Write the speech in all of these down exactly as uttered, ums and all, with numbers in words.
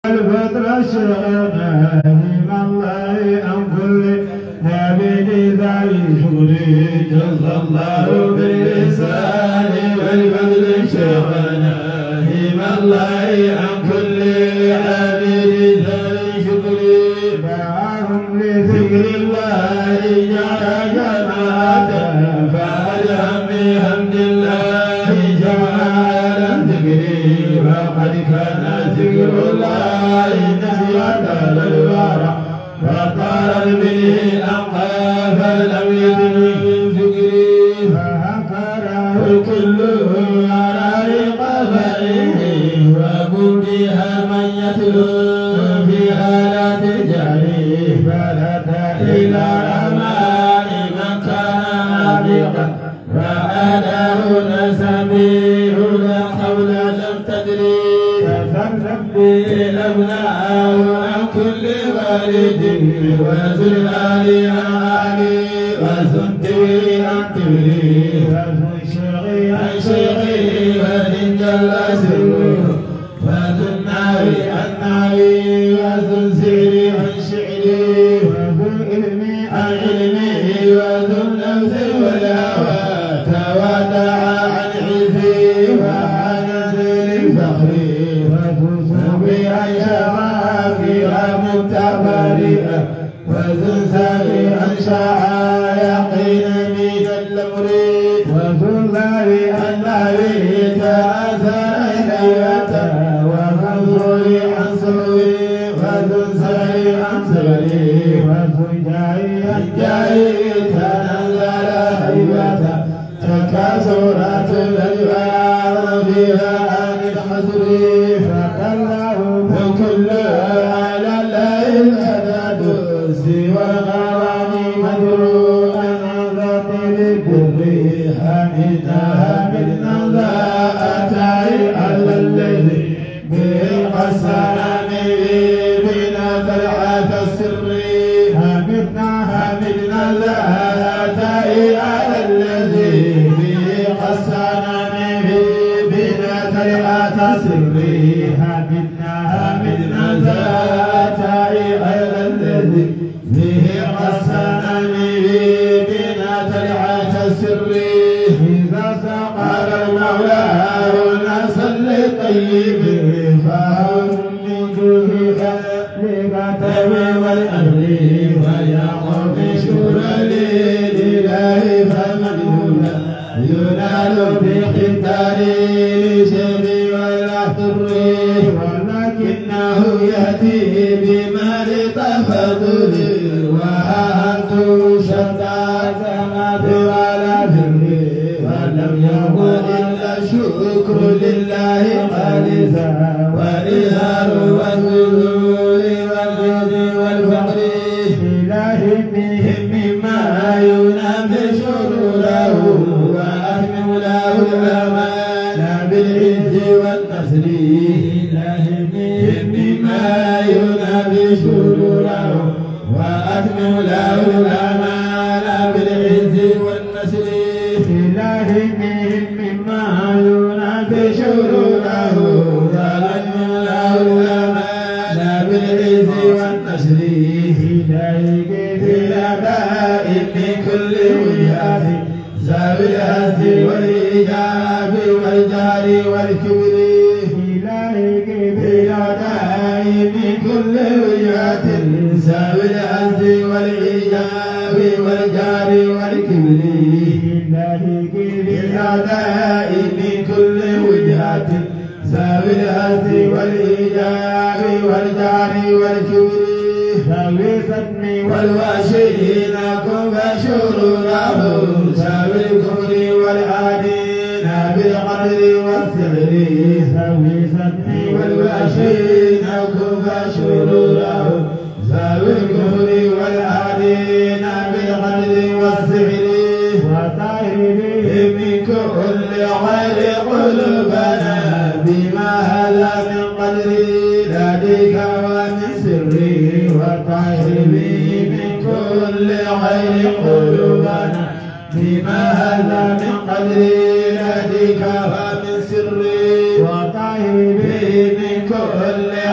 الفترة شغلنا من الله عن كل نبي ذا شغلي جزا الله بالإحسان والفضل شغلنا من الله عن كل عبيد ذا شغلي دعاهم لذكر الله جعل جماعة فألهم بحمد الله جعل ذكري وقد كان ذكر الله نسيت للورى فطار به الأنقى فلم يدن من ذكري فهكره الكل على رقابه وبدها من يتلو فيها لا تجري فلا إلى أمان من كان عابقا فأداه نسبيه لا حول لم تدري أبناءه عن كل والد وزل علي علي وزنتي عن تبري وزن شيخي عن شيخي وإن جل سره وزن ناري عن ناري وزن سيري عن شعري وزن علمي عن علمي وزن نفسي والهوى توادع عن عزي وعن نزل فخري فيها متبرئة وزلزال أنشاء يقين من الأمر وزلزال النبي تأثر إليته ومنظور عن سوي وزلزال عن سبري وزلزال الجاي تنزل هيبته تكاثرات الألوان فيها عن الحزر كل على الليل أداد سوى الغرام مدروء عن ذات الكبر حمدها من ذا أتى على الليل بالقسام بنا فرحة السر حمدنا حمدنا ذا أتى على الذي بالقسام بنا فرحة السر ذات على الذي به قسمني بنا تلعة السر إذا سقى المولى ونصل طيب فهم من جوه لكتب والأمر ويقوم شورى لله فمن ينال بختار لشر والأحتر ولكنه يأتي بما لتفضل وأنتم شتى سمات ولا ذكر ولم يكن إلا الشكر لله خالصا والإظهار والذل والجود والفقر إله بهم مما ينام شروره وأتمم له الأمان بالعز والنصر مما ينافي شروره وأتمم له الأمال بالعز والنسل إلههم مما ينافي شروره وأتمم له الأمال بالعز والنسل إلهك في الأداء من كل وجهة ذوي الهز والإيجاب والجار والكبر من كل وجهة ساوي العز والإيجاب والجار والكبر بالأداء من كل وجهة ساوي العز والإيجاب والجار والكبر ساوي الصدم والواشين كف شروره ساوي الكفر والعادين بالقدر والسعر ساوي الصدم والواشين كف شروره ساوي الكفر والعادين بالقدر والسعر وطهره من كل خير قلوبنا بما هذا من قدري لديك ومن سري وطهره من كل خير قلوبنا بما هذا من قدري لديك ومن سري وطهره من كل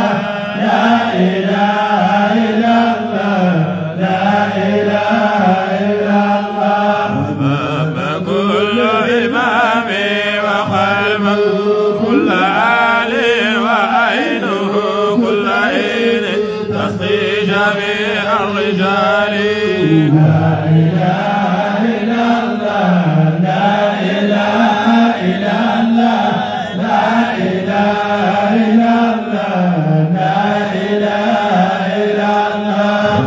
وسطي جميع الرجال لا إله إلا الله لا إله إلا الله لا إله إلا الله لا إله إلا الله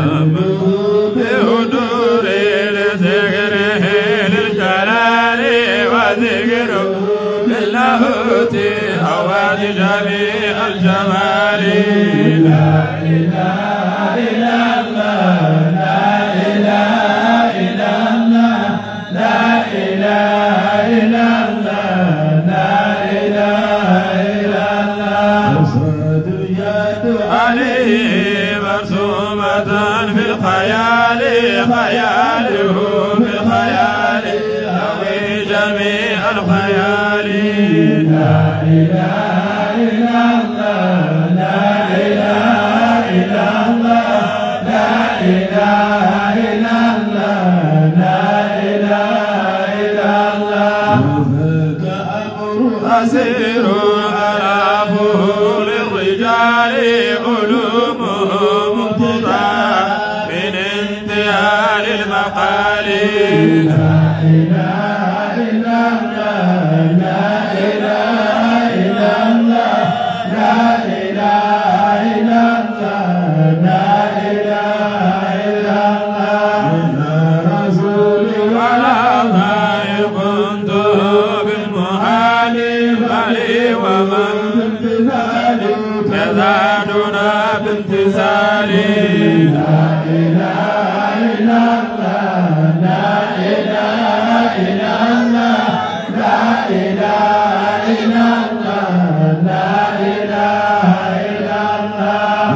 بهدور لذكره للجلال وذكره لللاهوت هوات جميع الجمال لا إله إلا الله لا إله إلا الله لا إله إلا الله لا إله إلا الله صوت يد عليه مرسومة في الخيال خياله في الخيال يهوي جميع الخيال لا إله إلا الله لا إله إلا الله لا إله إلا الله لا إله إلا الله وذاك أمر أسير ألافه للرجال علومهم مقتضى من انتهاء المقال لا إله إلا الله لا إله إلا الله لا إله إلا الله لا إله إلا الله من رسول ولا ضائع كنت بالمحال مالي ومن بامتثال كذا دون بامتثال لا إله إلا الله لا إله إلا الله لا إله إلا الله لا إله إلا الله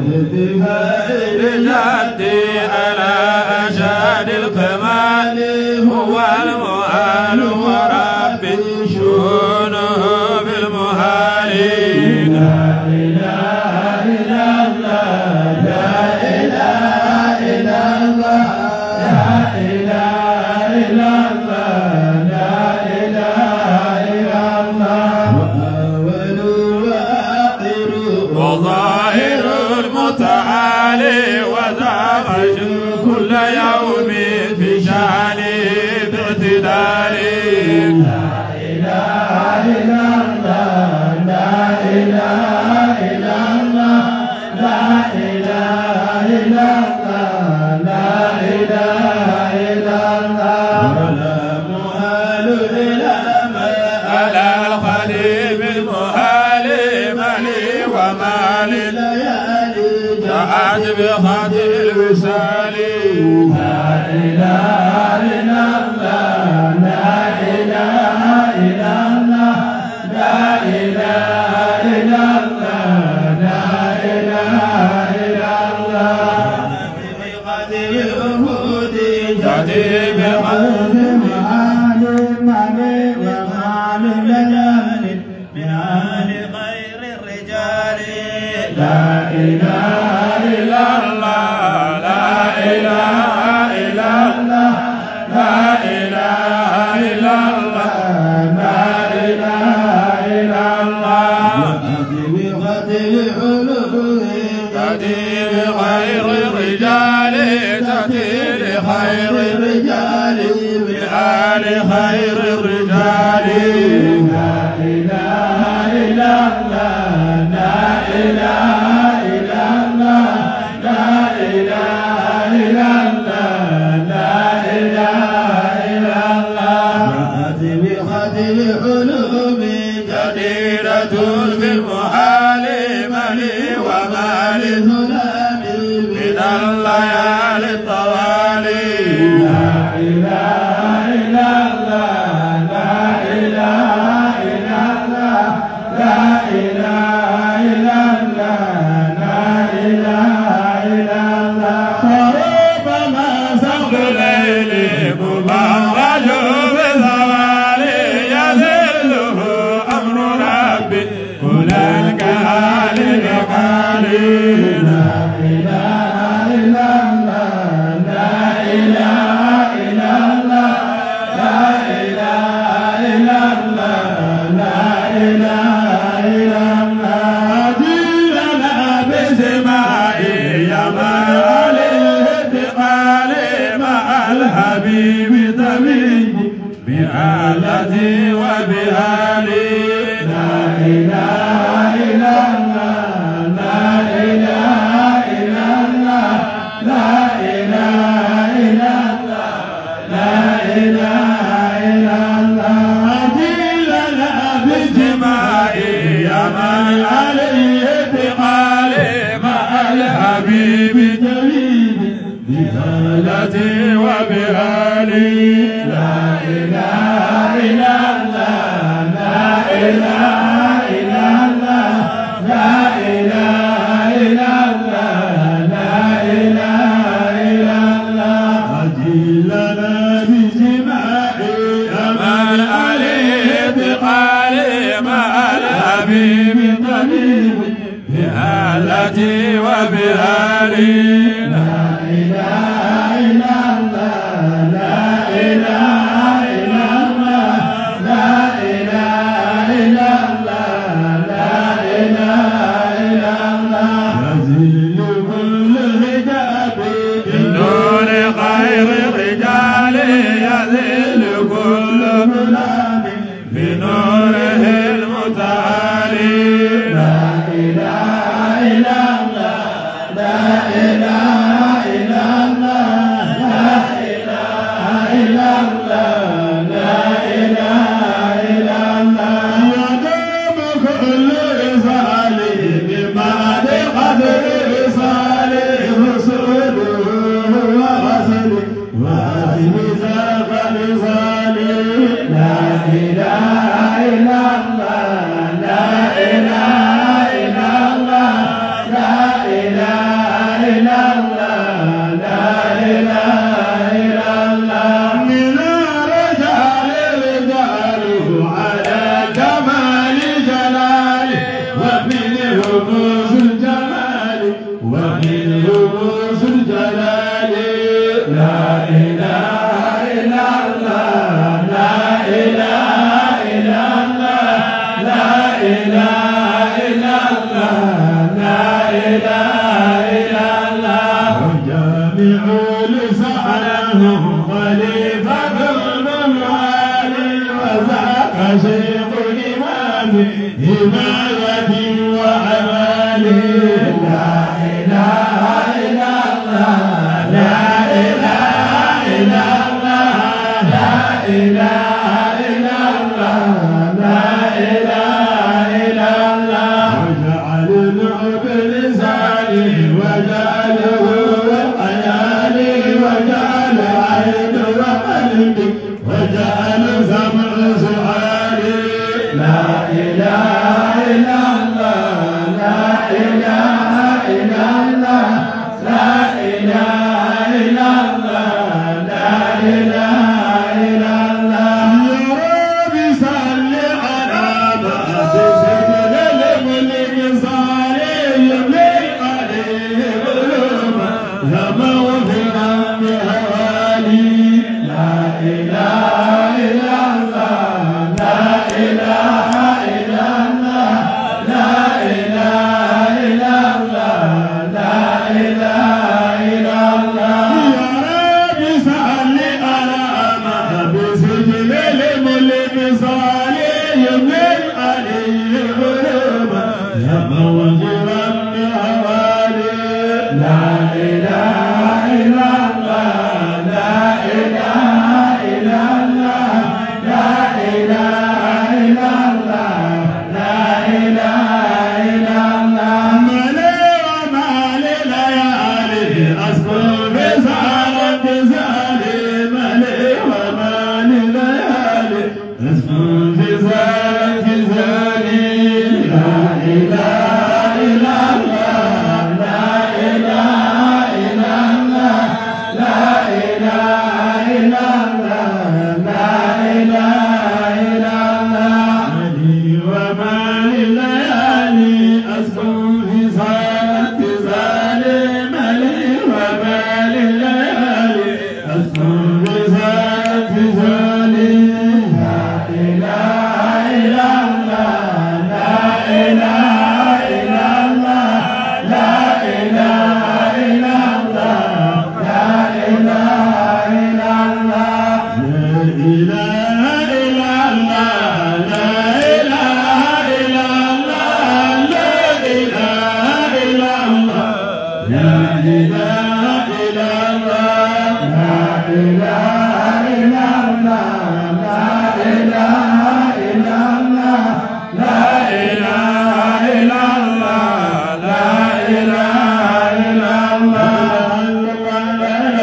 بجدي على أشاد الكمال هو المؤال وربي شؤونه بالمهال لا إله إلا الله لا إله إلا الله لا إله إلا الله لا إله إلا الله وأول وآخر وظاهر المتعالي وزاغج كل يوم في شان باعتدال لا إله إلا الله لا إله إلا الله لا إله إلا الله لا إله إلا الله ولا مهال إلى ما على الخليل المهال مالي ومالي ليالي جاءت بخاطر الوصال لا إله إلا الله لا إله إلا الله لا إله إلا الله لا إله إلا الله بقدر الوجود تأتي بالقلب معان معان ومعان ليال من آل غير الرجال لا إله إلا الله لا إله إلا الله لا إله إلا الله لا إله إلا الله بقدر الوجود تأتي بخير الرجال تأتي لخير الرجال من آل خير الرجال لا إله إلا الله لا إله إلا الله لا إله إلا الله لا إله إلا الله بخدم علوم جديرة في المحال مالي ومالي ظلام من الليالي الطوالي لا إله إلا الله لا إله إلا الله لا إله إلا الله لا إله إلا الله فربما سقط الليل مبرج بالزوال يذله أمر ربي كل الكهال بقالي لا إله إلا الله لا إله إلا الله لا إله إلا الله لا إله إلا الله لنا بسماء بهالتي وبهالي لا إله إلا الله لا إله إلا الله لا إله إلا الله لا إله إلا الله أجلنا بجماعي أمان عليه بقالي مع الحبيب طبيب بهالتي وبهالي لا إله إلا الله لا إله إلا الله لا إله إلا الله لا إله إلا الله يزيل كل حجاب بالنور خير الرجال يزيل كل ظلام بنوره المتعالي لا إله إلا الله لا إله إلا الله لا إله إلا الله لا إله إلا الله يدوم كل رسالة ببعد قدر رسالة رسوله ورسله وأهل ذاك رسالة لا إله إلا الله لا إله إلا الله لا إله إلا الله لا إله إلا الله من رجال رجاله على كمال جلاله ومنهم ذو الجمال ومنهم ذو الجلال لا إله إلا الله لا إله إلا الله لا إله إلا الله لا إله إلا الله وجامع لسانه خليفة المعالي وذاك شيخ الإمام هداية وعمالي لا إله إلا الله لا إله إلا الله لا إله إلا الله لا إله إلا الله وجعلنا بلساني وجعله وحيالي وجعل عين وقلبي وجعل سمع سؤالي لا إله إلا الله لا إله إلا الله لا إله إلا الله لا إله إلا الله يا رب صل على محمد الملك صالح يملك عليه علوما لما وفقا بهوالي لا إله إلا الله لا إله إلا الله لا إله إلا الله لا إله إلا الله يا رب صل على محمد الملك صالح يملك عليه علوما لما وفقا بهوالي لا إله إلا الله لا إله إلا الله لا إله إلا الله لا إله إلا الله ملي ومالي ليالي أصفر بسالة بسالي ملي ومالي ليالي أصفر بسالة بسالي لا إله إلا الله لا إله إلا الله لا إله إلا الله لا إله إلا الله ملي ومالي ليالي أصفر بسالة بسالي ملي ومالي ليالي أصفر بسالة بسالي لا إله إلا الله لا إله إلا الله لا إله إلا الله لا إله إلا الله لا إله إلا الله لا إله إلا الله لا إله إلا الله لا إله إلا الله لا إله إلا الله لا إله إلا الله لا إله إلا الله لا إله إلا الله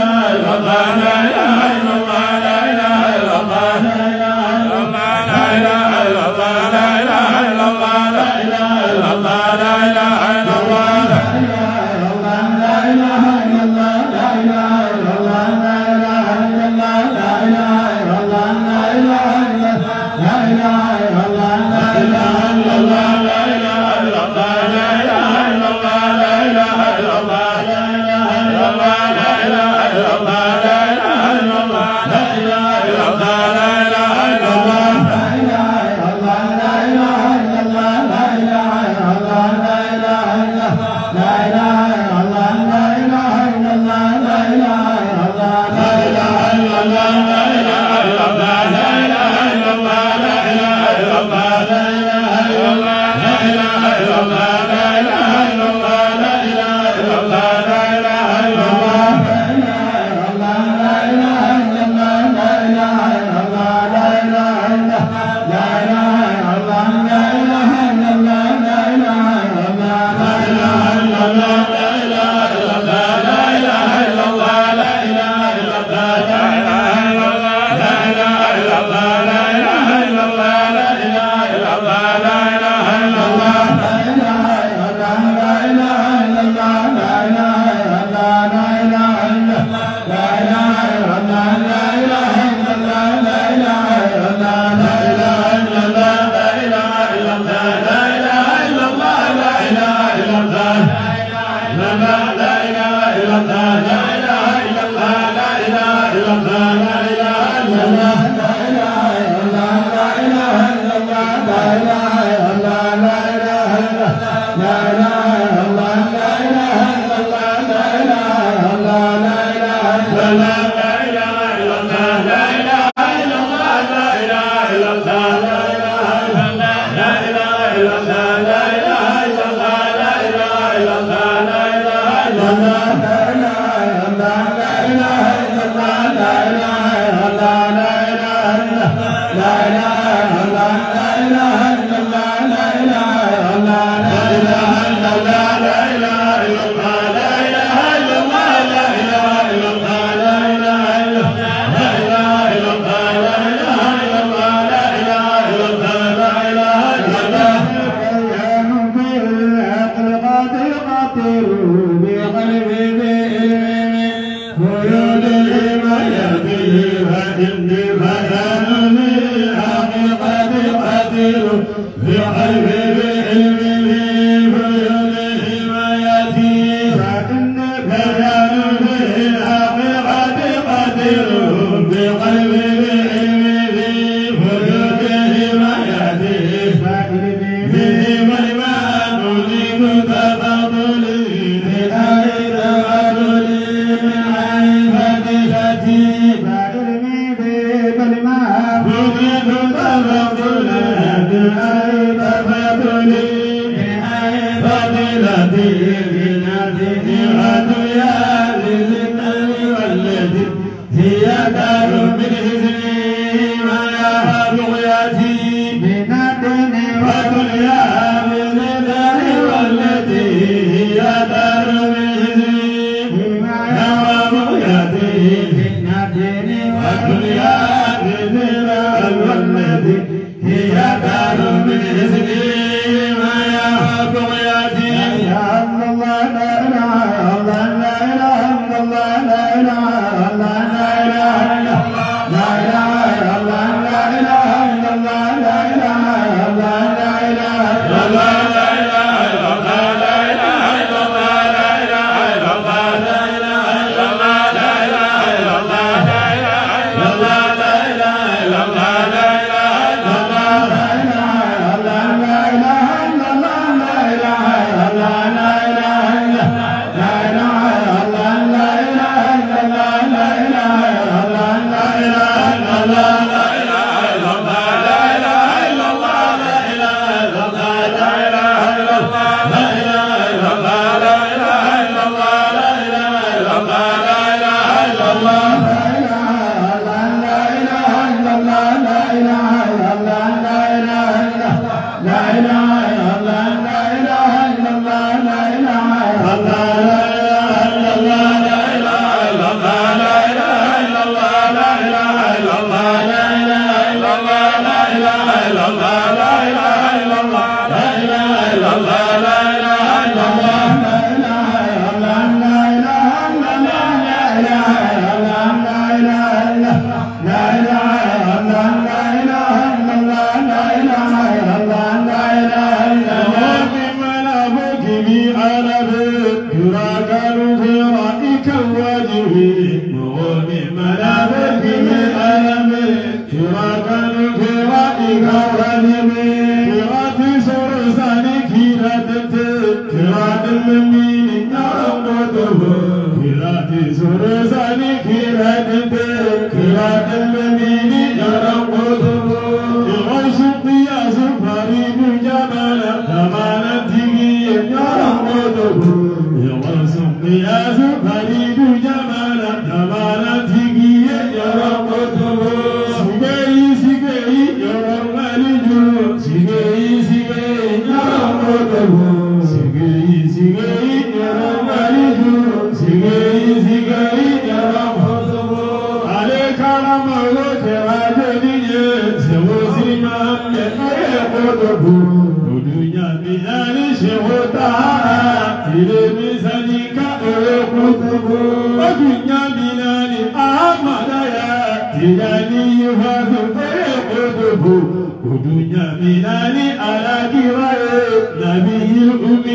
Udunya minani ala kirai Nabi Umi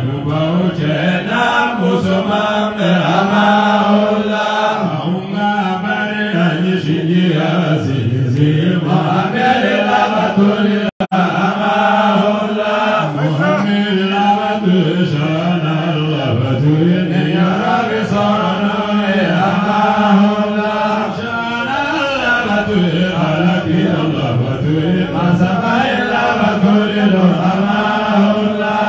Bauchena Musumam Amaullah Aunga Maria Yishiya Zizi Muhammad Lavatul Amaullah Muhammad Lavatul Shana Lavatul Niyarabi Sarana Amaullah Shana Lavatul Alaki Lavatul Masabai Lavatul Amaullah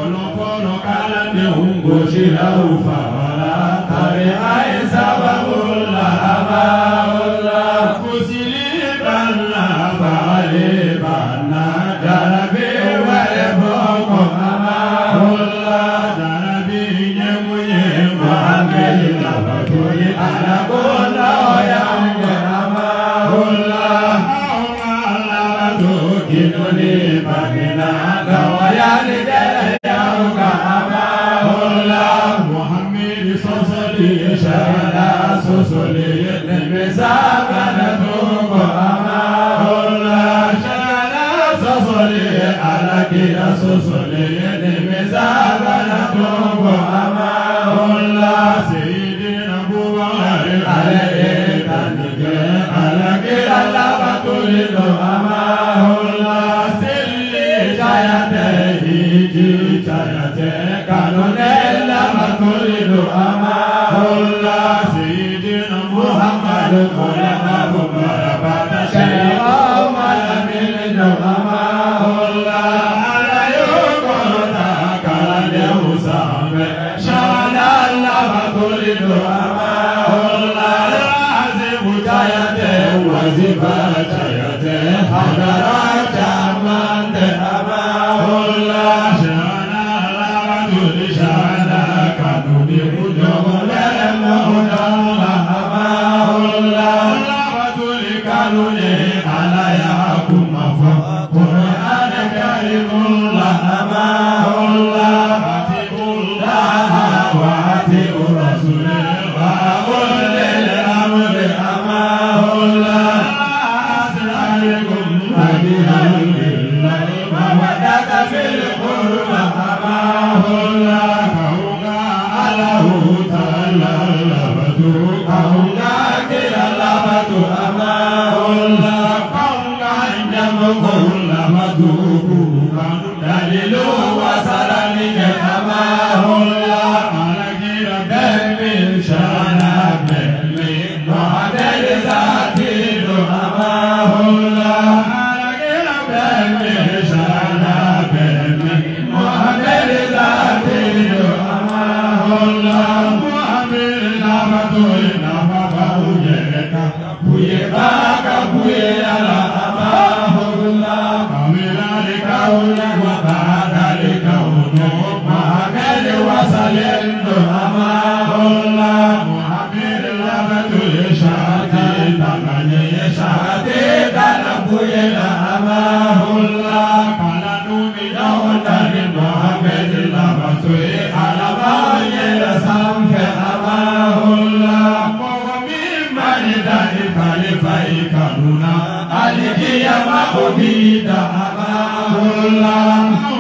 Lahu fa'ala tari'ai sababullah amaullah kusilibanna fa'alibanna jarabi walebuku amaullah jarabi nyemu nyemu angeli labaturi anakunda oyange amaullah amaullah batu kinuni bagina gawayani jaya yauka amaullah Muhammad sosoli shana sosoli nimesakana tuko amaullah shana sosoli alakia sosoli nimesakana tuko amaullah Sayyidina Buhari alayhi tanike alakia labatulino amaullah silli chayate hiji chayate kanonella maturidu amaullah Sayyidina Muhammad kulana bumarabata shay'a malaminu amaullah alayukota kalande usame shana maturidu amaullah azimu chayate wazifa chayate hadara chamande amaullah shana lavaturi shana kanuni ujogole moda amaullah lavaturi kanuni alaya kumafa Qur'an karimullah amaullah atibullah wa atibur rasulillah wa ulil amri amaullah as'alukum hadiyan lillahi wa wadaka fil qurba amaullah kaunga alahu ta'ala labatu kaunga kira labatu amaullah kaunga nyamukul labatu kanu dalilu wasalani amaullah alagira bemil shana bemil muhammad zatilu amaullah alagira bemil shana bemil muhammad zatilu amaullah muhammad lavatul nafaqahu yereka buye baka buye ala amaullah kamilali kauli wa badali kaunu muhammad wasalendo amaullah muhammad lavatul shati tanganye shati tanabuye amaullah kala numi dawdani muhammad lavatul alamaye samfe amaullah Manidai kalifai kanuna alikia maubida amaullah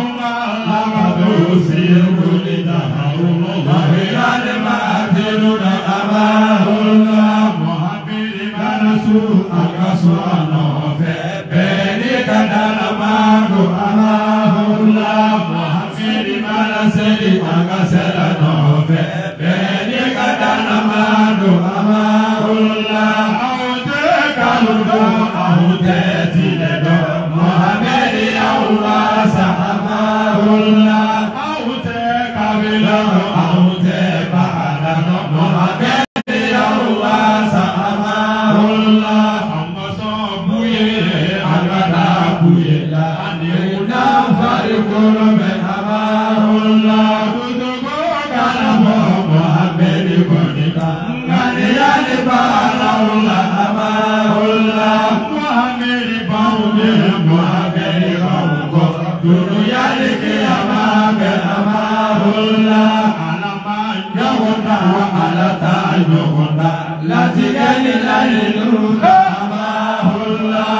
amadusi kulida haruno mahirane maadiluna amaullah muhammadi manasu akasu anofe beni kadana magu amaullah muhammadi manasedi akasela nofe beni kadana magu amaullah aute kaludo aute tiledo Muhammad Allah sahamaullah aute kabila aute bahadano Muhammad Allah sahamaullah ambaso buye agada buye la aniuna farikul ben amaullah kutugo kalamo Muhammad konika ngani balaullah amaullah Muhammad baude Muhammad bauko dunia leke amabe amaullah alama nyawanda alata nyawanda latigani lalilu amaullah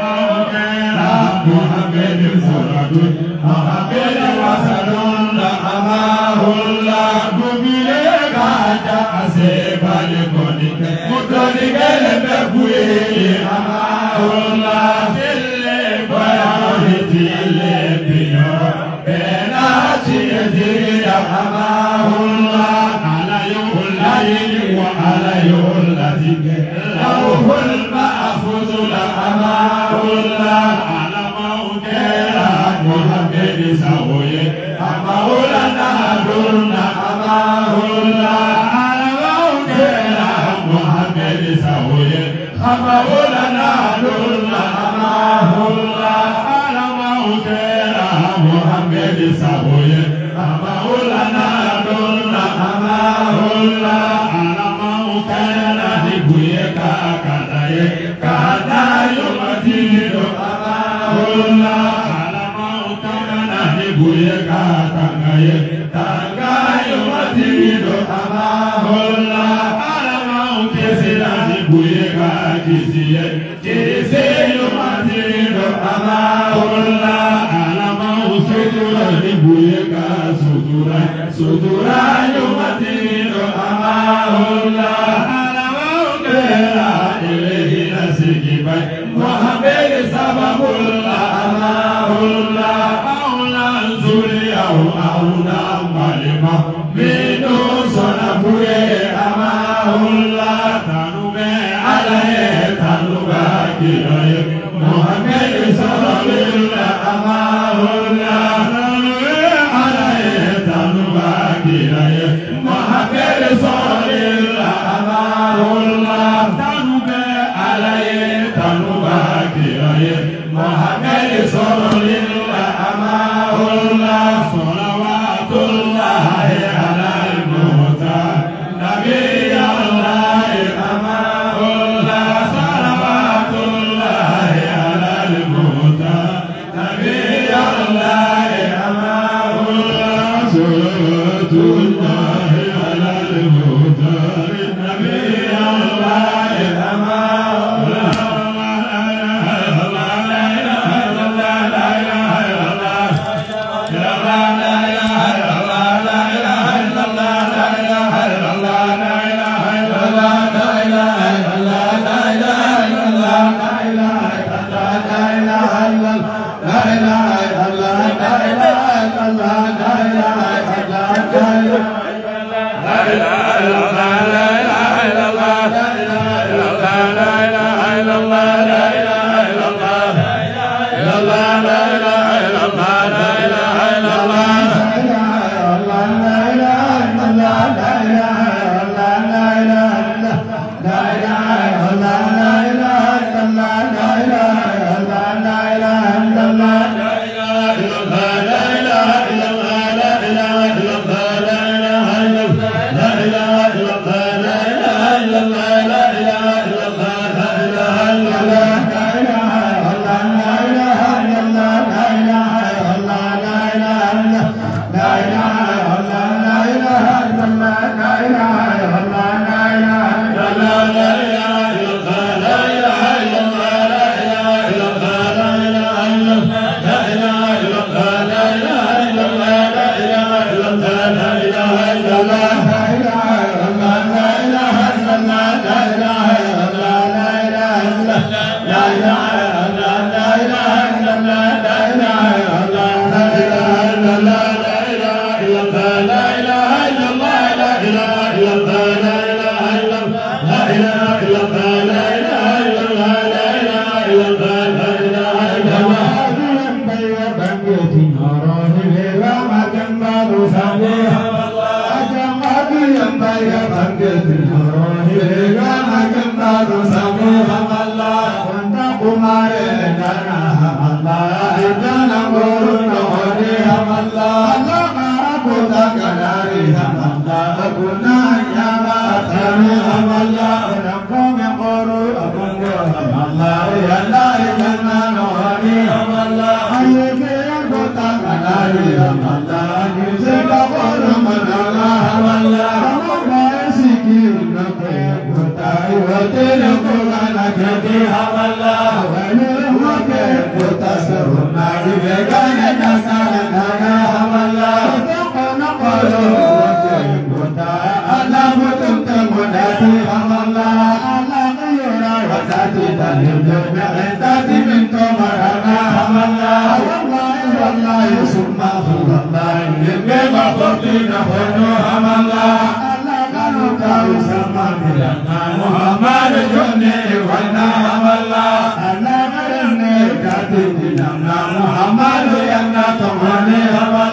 alama Muhammad suratu Muhammad wasallallahu sahoye amaulana durna amahullah alamaukela Muhammad sahoye amaulana durna amahullah alamaukela Muhammad sahoye amaulana durna amahullah alamaukela dibuye kakadaye kadayo matiro amahullah buye katangaye tangayo matiro amahullah alamau kesila buye kakisiye kisiyo matiro amahullah alamau sutura buye kasutura sutura yo matiro amahullah alamau kera ilahi nasikiba Muhammad sababullah amahullah auna malima minu sonapuye amahullah tanube alaye tanuba kiraye Muhammad sallallahu amahullah tanube alaye tanuba kiraye Muhammad sallallahu amahullah tanube alaye tanuba kiraye Muhammad sallallahu amahullah Muhammad Jonni Wana Hamala Muhammad Yanna Tamani Hamala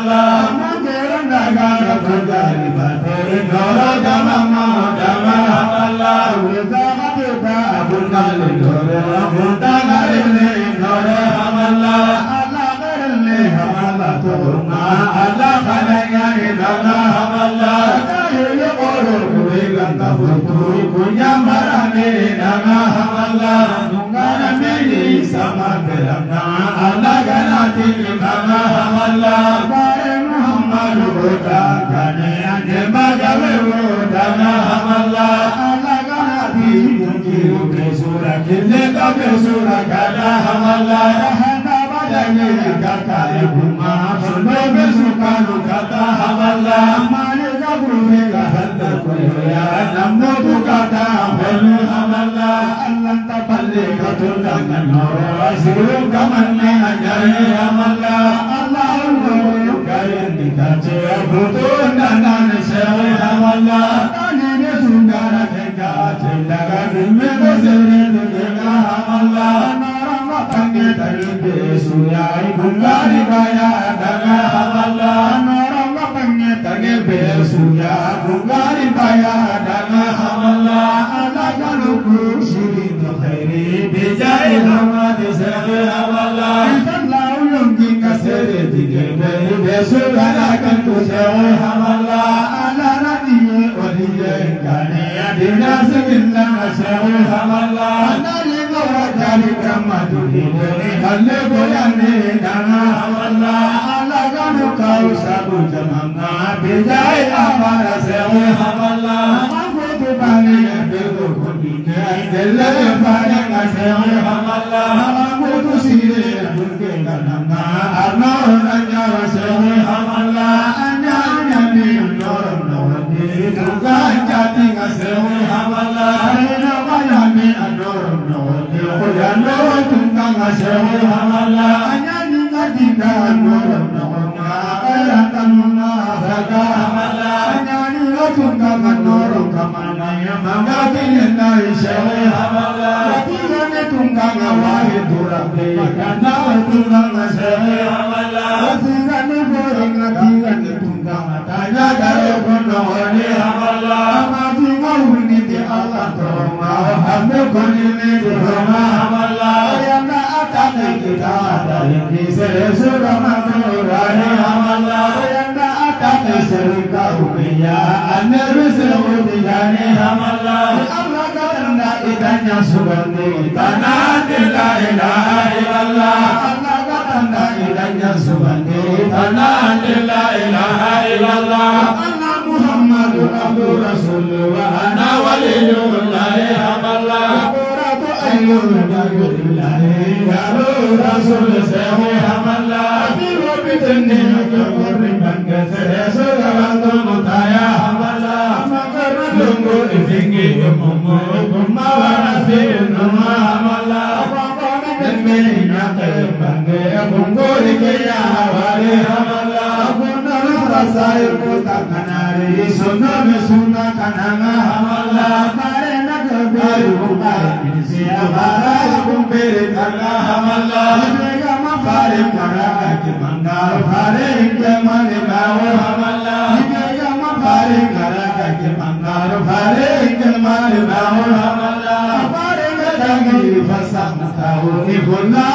Allah kalanya idana Allah tayo oro kuigan tabutu punya marane idana Allah nungana mili sama terana Allah ganati idana Allah bare Muhammad uta kane ane magawe udana Allah Allah ganati mukiru besura kille ka besura kana Allah handa badane kata ibuma sono besukanu kata Allah mane gabune la handa koya namno kata holu Allah Allah tapalle katunda noro asiru kamanne ajare Allah Allah ullo kayen dikache buto nanan sewe Allah tani ne sundara kenga chendaga dumme ko sere duga Allah narama pange tarinde suyai bungari kaya daga Allah narama pange tage be suya bungari kaya daga Allah Allah kaluku shiri khairi bijai hamad sere Allah sallahu yungi kasere dige be besugara kan tu sere Allah Allah radi waliye kane adina sekinna sere Allah nale gawajali kamadu dige halle goyane dana Allah Allah kanu kau sabu jamanga bijai amara sere Allah mabudu bani bedu kudine delle fare ngasere Allah mabudu sire dunke gananga arna nanya sere Allah anya anya ni nor nawati duga jati ngasere Allah arena bayani anor nawati koyano tunga ngasere Allah anya ni ngadinda anor nawanga ayatanuna raga Allah anya ni tunga anor kamana mangati na sere Allah tirane tunga ngawahi durabe kana tunga ngasere Allah tirane borong tirane tunga tanya daro kono ni Allah amati ngawuni di Allah toma hamne koni ni toma Allah yana atane kita dari sere sura manurani Allah yana atane sere kaumiya aneru sere udani Allah Allah katanda idanya subhani tanah la ilaha illallah Allah katanda idanya subhani tanah la ilaha illallah Allah Muhammadur Abdur Rasul wa ana waliyullah Allah quratu ayyul billah ya Rasul sawi Allah biwa bitni qurri bangga sura mutaya Allah magar lungu ifingi mumu kumawara sinu Allah demi nyate bangga munguri kaya wali Allah punara rasai puta kanari sunna sunna kananga Allah karena kebaru kumari siapa kumpiri Allah Allah mereka mafari karaka kimandar fare kemane kawo Allah mereka mafari karaka kimandar fare kemane kawo Allah fare kadagi fasam tahu ibuna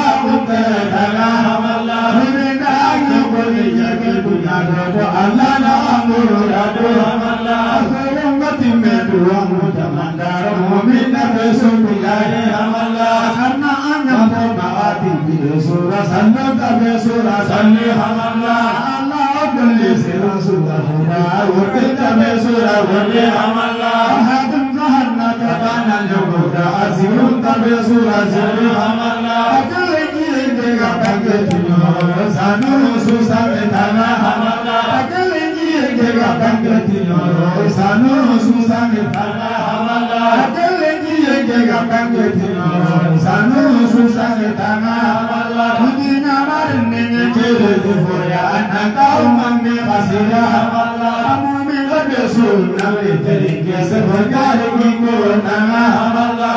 utara Allah mereka nyoboli jaga dunia do Allah na amuru do Allah sayang mati medu amu jamandar mu'mina besubillahi Allah karena anya mawati surah sanna tabe surah sanni Allah Allah kulli sirra surah wa tabe surah wa Allah hadum zahanna tabana yoga asirun tabe surah sanni Allah kulli kiri gapange tino sanu susah tana Allah kulli kiri gapange tino sanu susah tana Allah kulli kiri gapange tino sanu susah tana Allah dunia marne kere difoya anakau manne kasira Allah mumi gabesu nawe terike sebagai kingo nanga Allah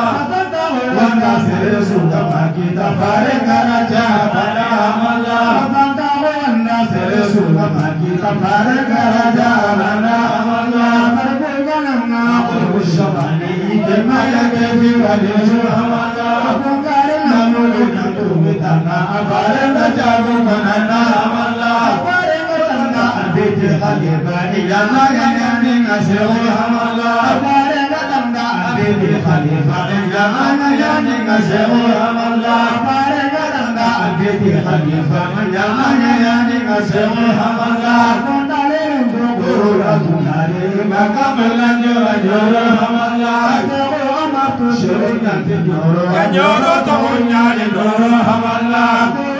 wanda sere sudah kita pare karaja pada Allah wanda wanda sere sudah kita pare karaja pada Allah berguna bersabani jemaya kefi wajhu Allah bungare namu namu bitana pare jago manana Allah pare tanda أبيتي خليفة إلى ما يعني نسوها الله بارك لنا أبيتي خليفة إلى ما يعني نسوها الله بارك لنا أبيتي خليفة إلى ما يعني نسوها الله كنت عليهم تقول كنا عليهم كملا يرجوها الله تقول ما تشركنا في النور يجور تقول على النور الله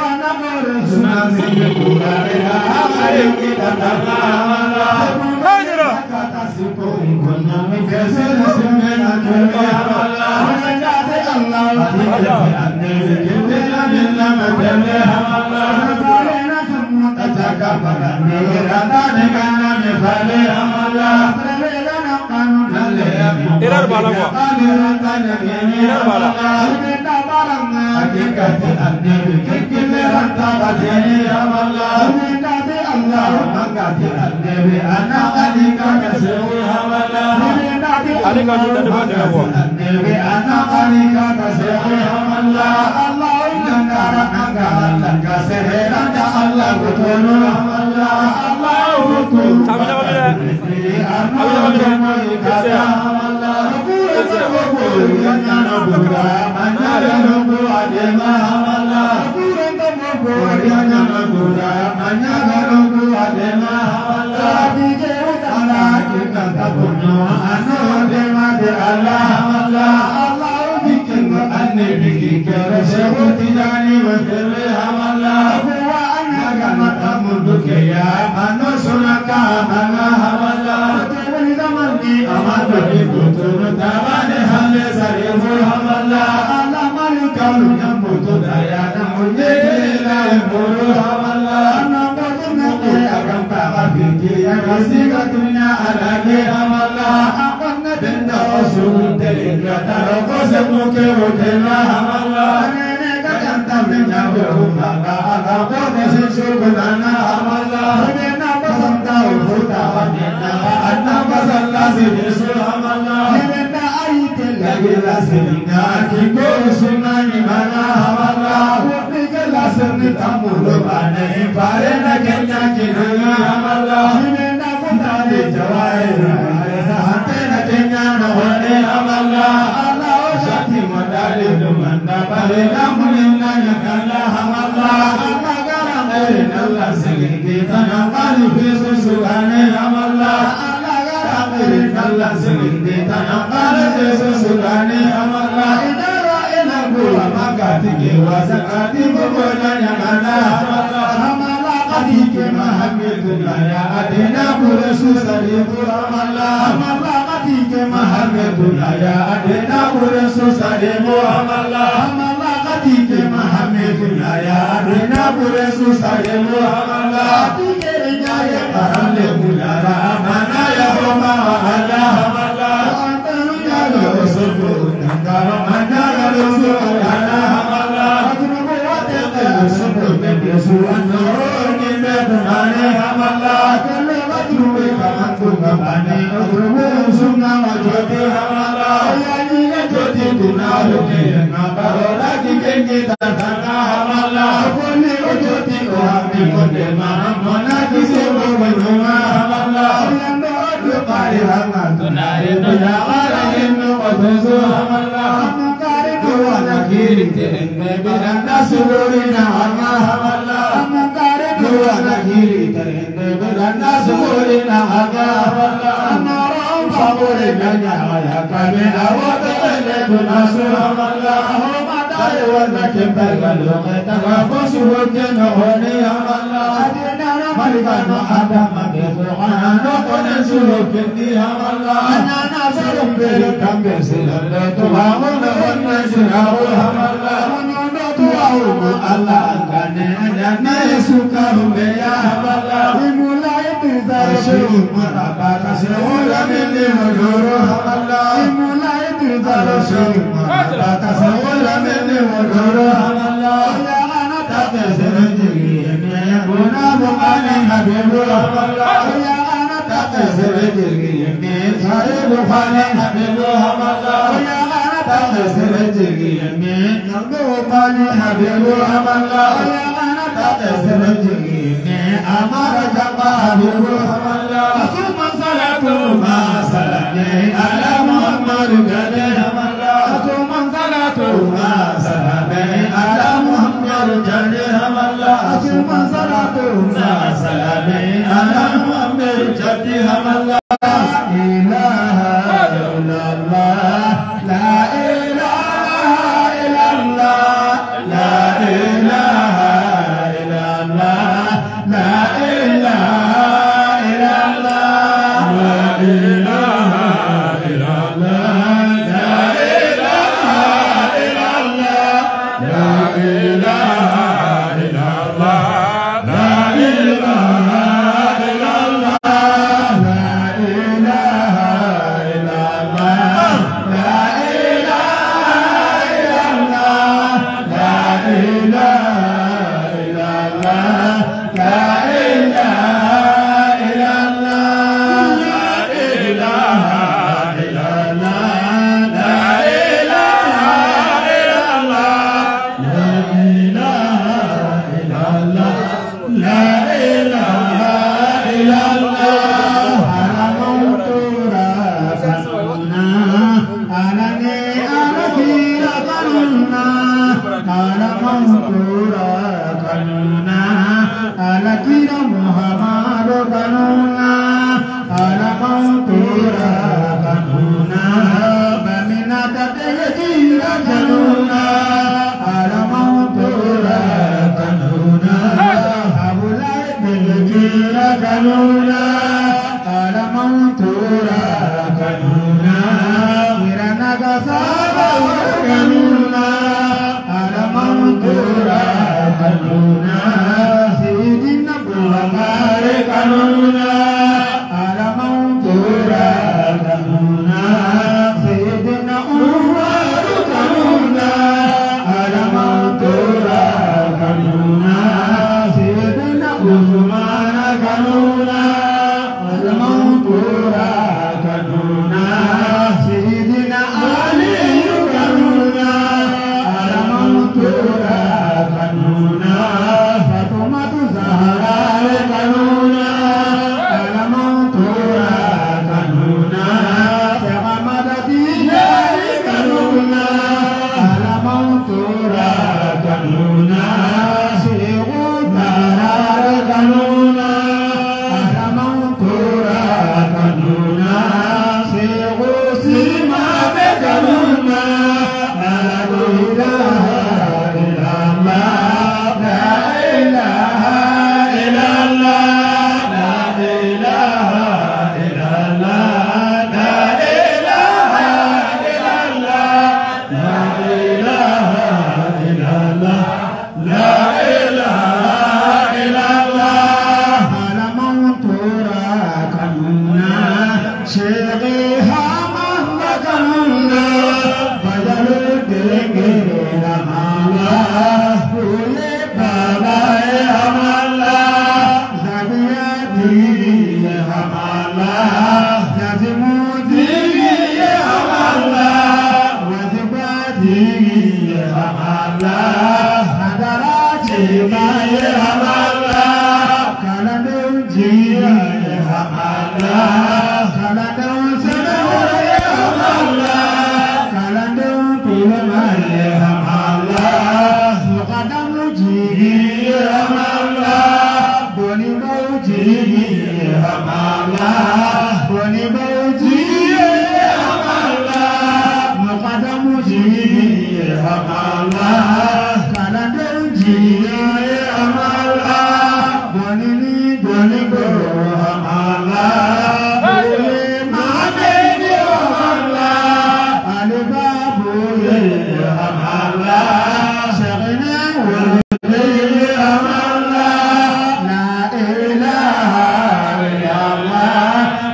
Irar bala gua. Irar bala. Ali kau sudah dapat dengan gua. Kami dapat bila. Kami dapat bila. Amar japa La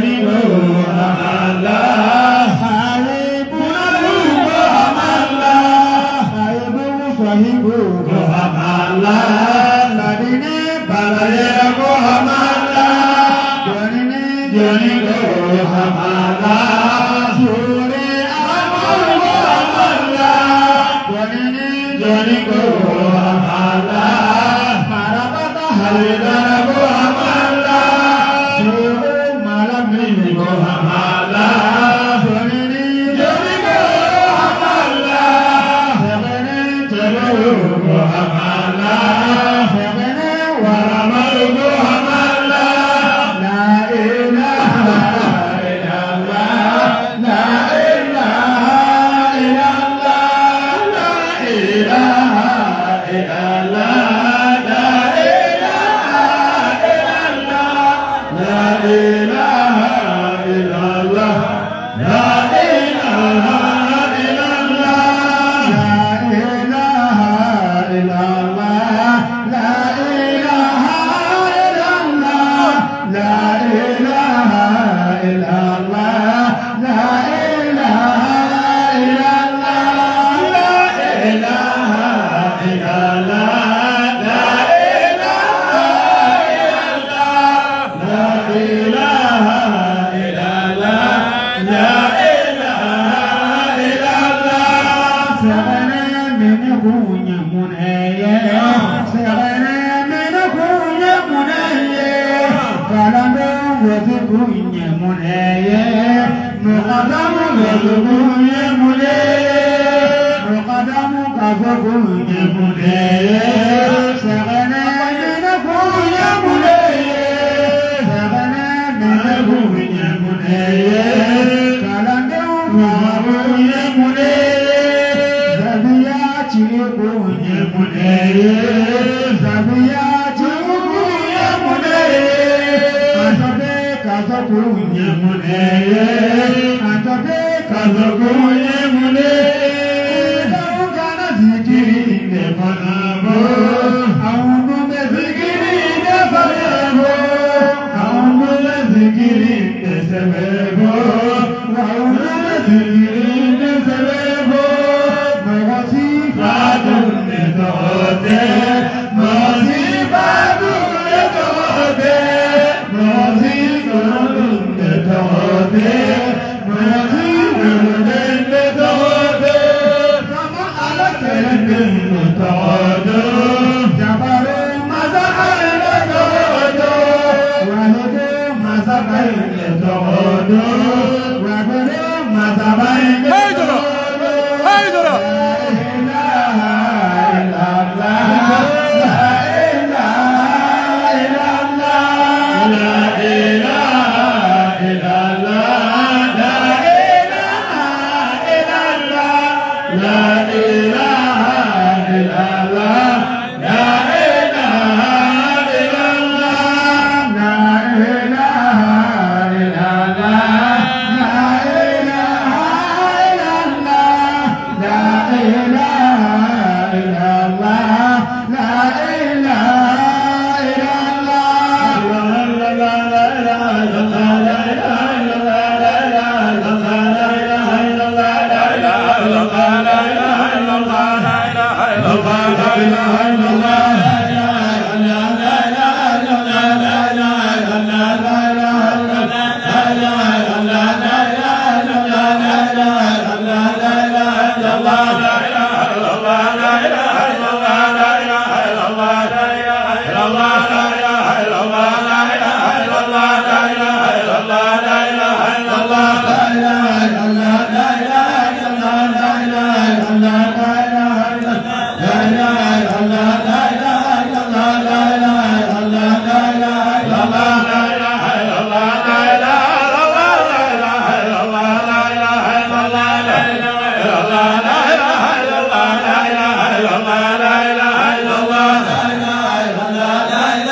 La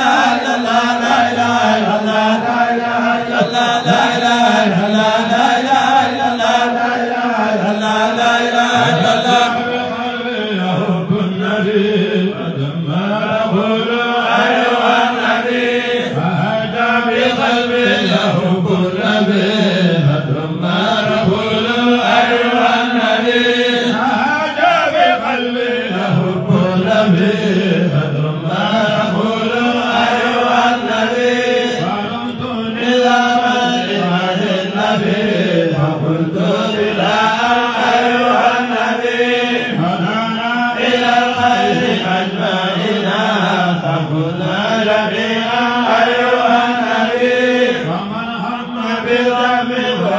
كنا جميعا أيها النبي ومن هم بذنب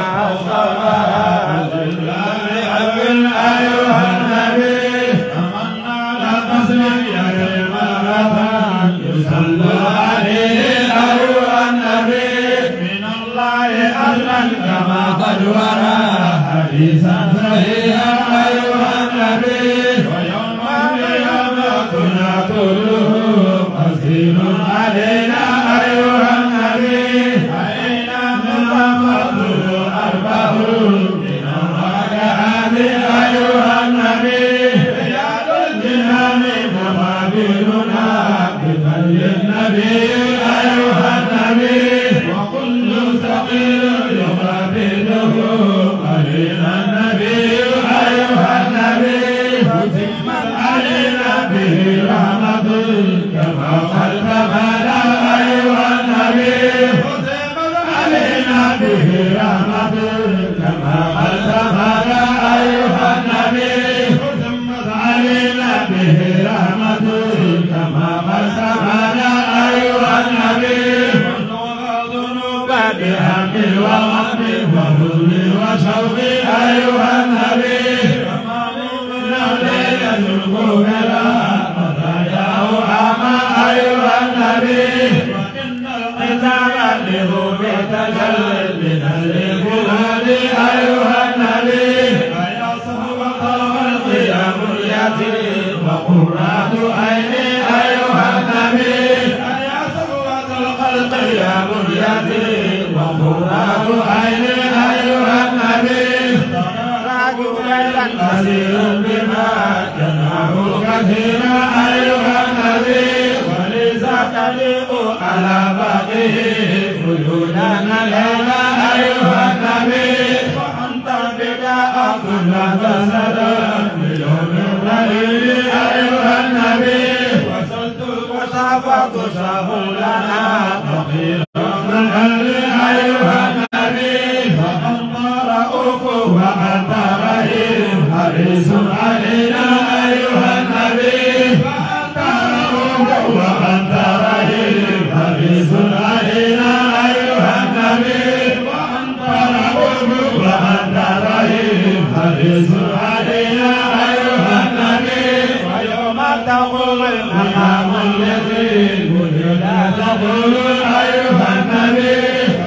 وحصرها بالله أيها النبي تمنى لقصر يريم رفا يصلى عليه أيها النبي من الله أجرا كما قد ورى حديثا صحيحا أيها النبي ويوم القيامة كنا كله قصير علينا أيها النبي علينا محمد أربعه من الركعات أيها النبي رياض الجنان مقابلنا بفضل النبي أيها النبي وكل ثقيل يقابله قليل النبي أيها النبي ختمت علينا به رحمة كما قد تمنى أيها النبي ختمت علينا به رحمة كما قد تمنى أيها النبي ختمت علينا به رحمة كما قد تمنى أيها النبي ذنوب بهم وغم وحزن وشوق أيها النبي وما منا ليلة القبلى مطاياه أما أيها النبي وإن القتال له بتجلل من الفؤاد أيها النبي فيا صحبة الخلق يا اليتيم وقرة عيني أيها النبي فيا صحبة الخلق يا اليتيم وقرة عيني أيها النبي رجلا كثير بما جناه كثيرا أيها النبي ولذا تليق على باقيه وجودنا لنا أيها النبي وأنت بداء كل جسد بيوم الرحيل أيها النبي وصلت وصافت سهولنا فقير من أهل أيها النبي وأنت رؤوف وأنت رحيم حريص علينا أيها النبي وأنت رؤوف وأنت رحيم حريص علينا أيها النبي وأنت رؤوف وأنت رحيم حريص علينا أيها النبي ويوم تقوم المقام الذي لا تقول أيها النبي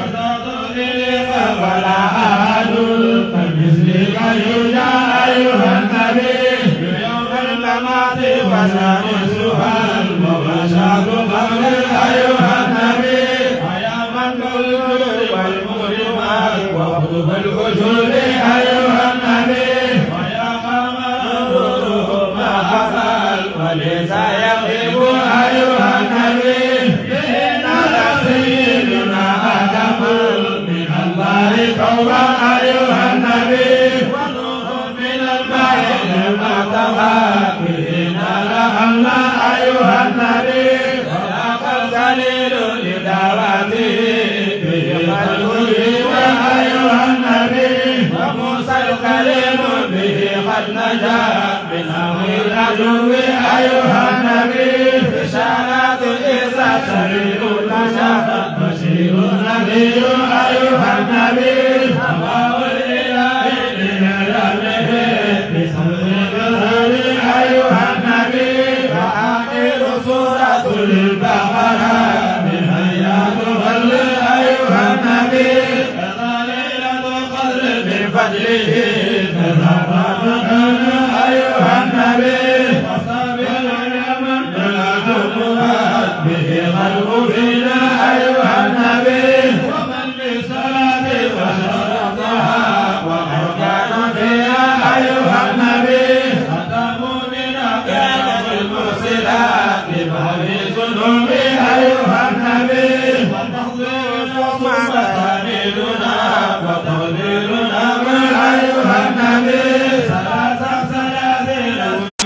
ولا أحد كمثلك يرجى أيها النبي يوم الممات وسائسها المباشرة قبل أيها النبي ويا من كل والمؤلمات وقلوب الوجود أيها النبي ويا قمر ما حصل وليس يغيب أيها النبي إنا لسيدنا آدم من الله توبة أيها النبي ونور من الماء لما تبى بنا لأمنا أيها النبي وذاك الجليل لدعوته به الهدى أيها النبي وموسى الكريم به قد نجا من أمر العدو أيها النبي بشارات إذا شرير نشأ بشير نذير أيها النبي الله الإله لنعلمه بصدر الظهر أيها النبي وآخر سورة البقرة من آيات الظل أيها النبي كذا ليلة القدر بفضله كذا رمضان أيها النبي وصابر اليمن جلالتها به غلب فينا أيها النبي ومن بالصلاة وشرطها وأركان فيها أيها النبي ختموننا كانت المرسلات بباب الذنوب أيها النبي وتحضير وتعميدنا وتوبيرنا أيها النبي ثلاثة ثلاثين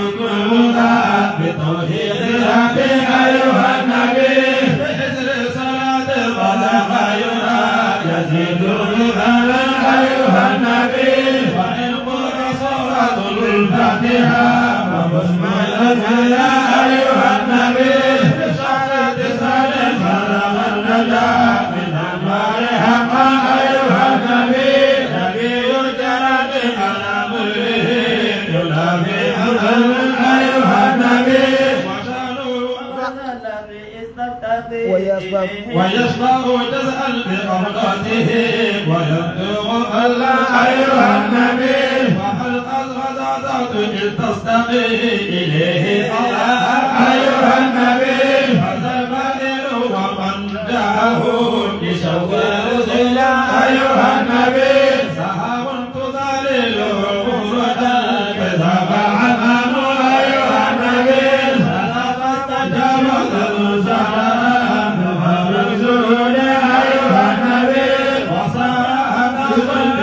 بتوحيد ربي أيها النبي بإذن صلاة القدر يزيد الغلا أيها النبي وإن قل صورة الفاتحة وبسم الله أيها النبي بشرى ويشبع جزءا بقبضته ويبلغ الله أيها النبي وهل قد غزات إذ تستقي إليه أيها النبي هذا البدر ومن جاءه بشوق رسل أيها النبي سحاب تظلل غرة كذب عنه أيها النبي سلام استجاب الزمان ومرزول أيها النبي وصار قلب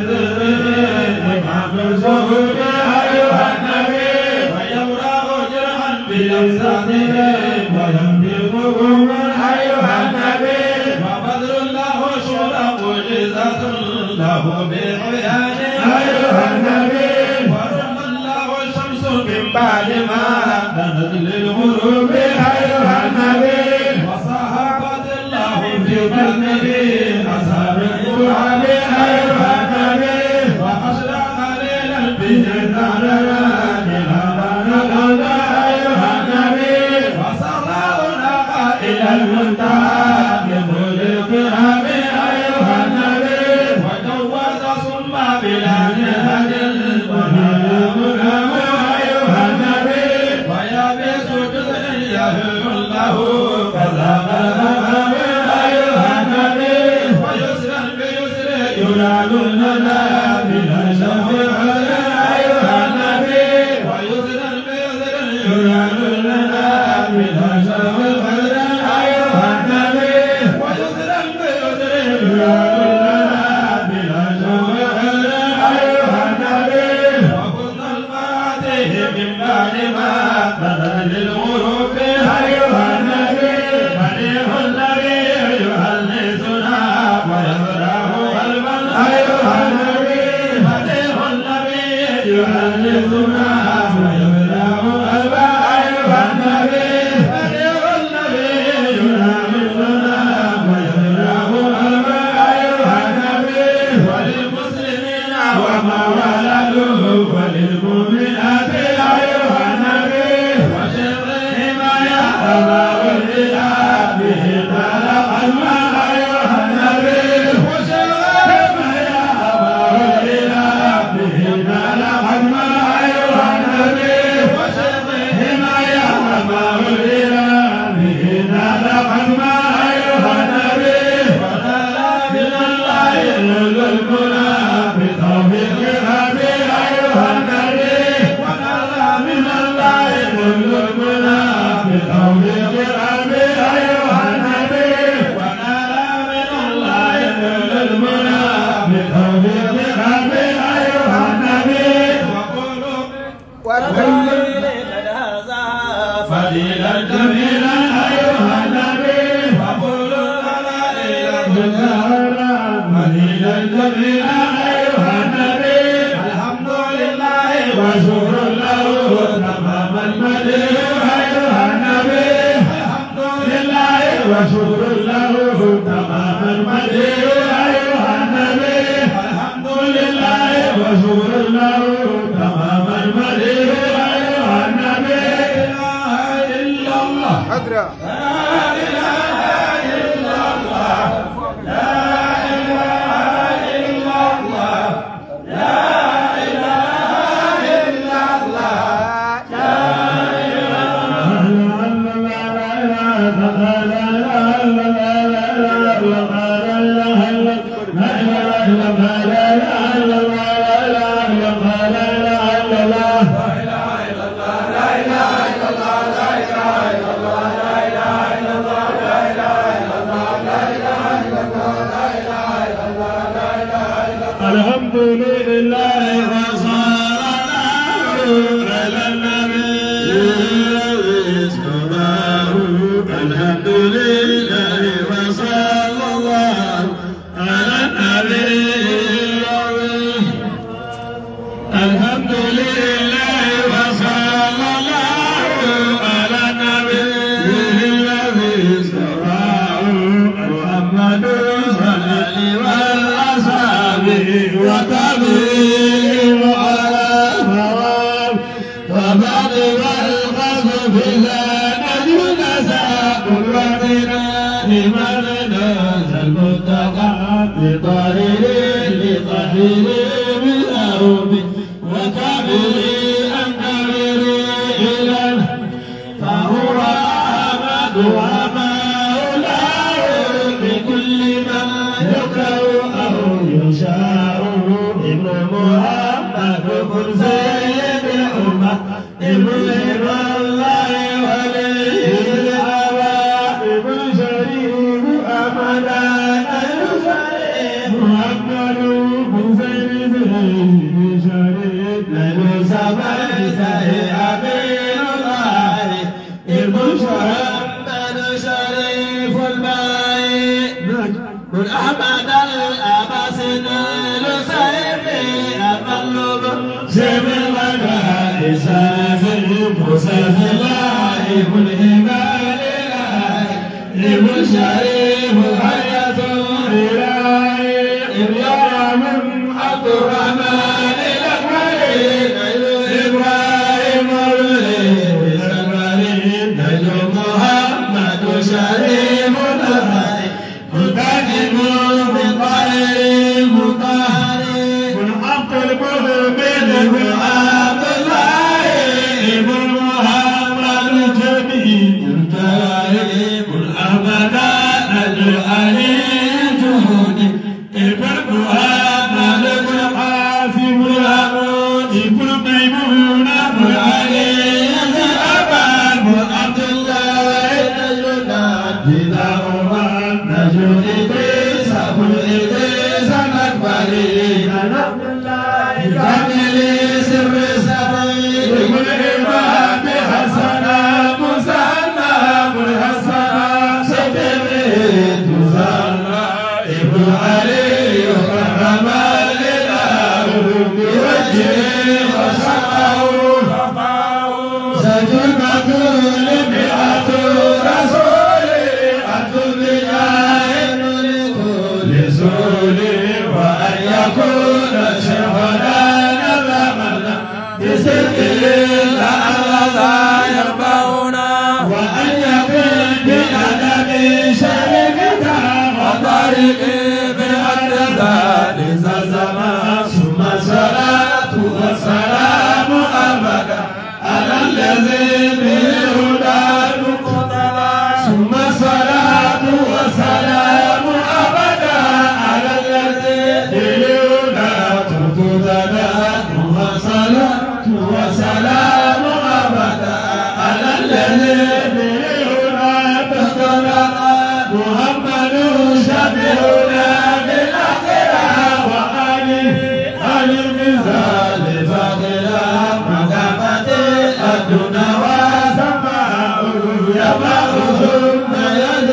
ومرزول أيها النبي ويوراه جرحا بلمساته وينبغه أيها النبي وبدر الله شرق جزة له بعيان أيها النبي ورم الله الشمس من بعد ما كانت للغروب أيها النبي وصحبت الله في قلبه أصحاب القرآن أيها النبي وأشرق ليلا به نارنا أيها النبي وصلى إلى المنتهى بطول الكرام أيها النبي وجوز ثم بلا نهج ونعم أيها النبي ويابس جزء يهل له كذا أيها النبي ويسرا بيسر ينال لنا بلا شر أيها النبي ويسرا بيسر ينال لنا بلا شر أيها النبي ويسرا بيسر ينال لنا بلا شر أيها النبي وكنا الفاتح من بعد ما بدل للغروب أيها النبي مليح الذي يهلسنا ويبرأ قلبا أيها النبي مليح الذي يهلسنا ويبرأ قلبا أيها النبي مليح الذي يهلسنا ويبرأ قلبا أيها النبي وللمسلمين وما ولدوا وللمؤمنات أيها النبي وشرهم يا أبا الإله به بلغ الماء أيها النبي وشرهم يا أبا الإله به بلغ الماء أيها النبي وشرهم يا أبا الإله به بلغ الماء أيها النبي ونال من الله المنى بتوفيق أبي أيها النبي ونال من الله المنى بتوفيق أبي أيها النبي ونال من الله المنى بتوفيق أبي أيها النبي وقولوا فضيلا جميلا أيها النبي وقولوا لا إله إلا الله فضيلا جميلا أيها النبي الحمد لله وشكر له تمام المدير أيها النبي الحمد لله وشكر له تمام المدير أيها النبي الحمد لله وشكر له تمام المدير أيها النبي لا إله إلا الله أدرى لا إله إلا الله لا إله إلا الله لا إله إلا الله لا الحمد لله وصلى على النبي الحمد لله وصلى الله على النبي الحمد لله وصلى الله على النبي الذي صفاه محمد صلى الله عليه وتبيه على فواب وبعد والقذف لا نجد ساق شفينا لمن نزل المتقى بطاهر لطاهر بالأروب وكبر أنكبر إلى فهو أحمد ومولاه بكل ما يكره أو يشاء ابن محمد كن سيد الأمة ابن الله ولي الهوى ابن شريف أمدان الشريف محمد كن سيد الشريف لن سبيل أمين الله ابن محمد شريف الماء كن أحمد الأباسن لسيفي أملب سيف المدى إسافر مساف الله ابن إمال الله ابن شريف حياة إلهي إبراهيم عبد الرحمن الأكبر إبراهيم الولي سلمان نجم محمد شريف الله متقم بطهر مطهر من حق المؤمن بعبد الله ابن محمد الجميل الكريم الأبد العلي الجهود ابن محمد القاسم الأمون ابن ميمون ابن علي الأبد عبد الله الجناد بداهما نجم إدريس أبو إدريس الأكبر عبد الله كامل سر سري ابن إمام حسن مسنى ابن حسن سكبت مسنى ابن علي كرم الإله بوجهه وشقه سجن كل مئة رسول عبد الله لكل سولي وأن يكون شيخنا نظامنا بسر الله يرفعنا وأن يكون بأدب شريكنا وطريق بأدب لزمان ثم صلاة والسلام أبدا على الذي بالهدى مقتدى ثم صلاة والسلام أبدا على الذي بالهدى مقتدى ثم صلاة والسلام أبدا على الذي بالهدى مقتدى محمد شفيعنا بالآخرة وآله آل المثال فاضلا مقامة الدنيا وسماء يبقى ثم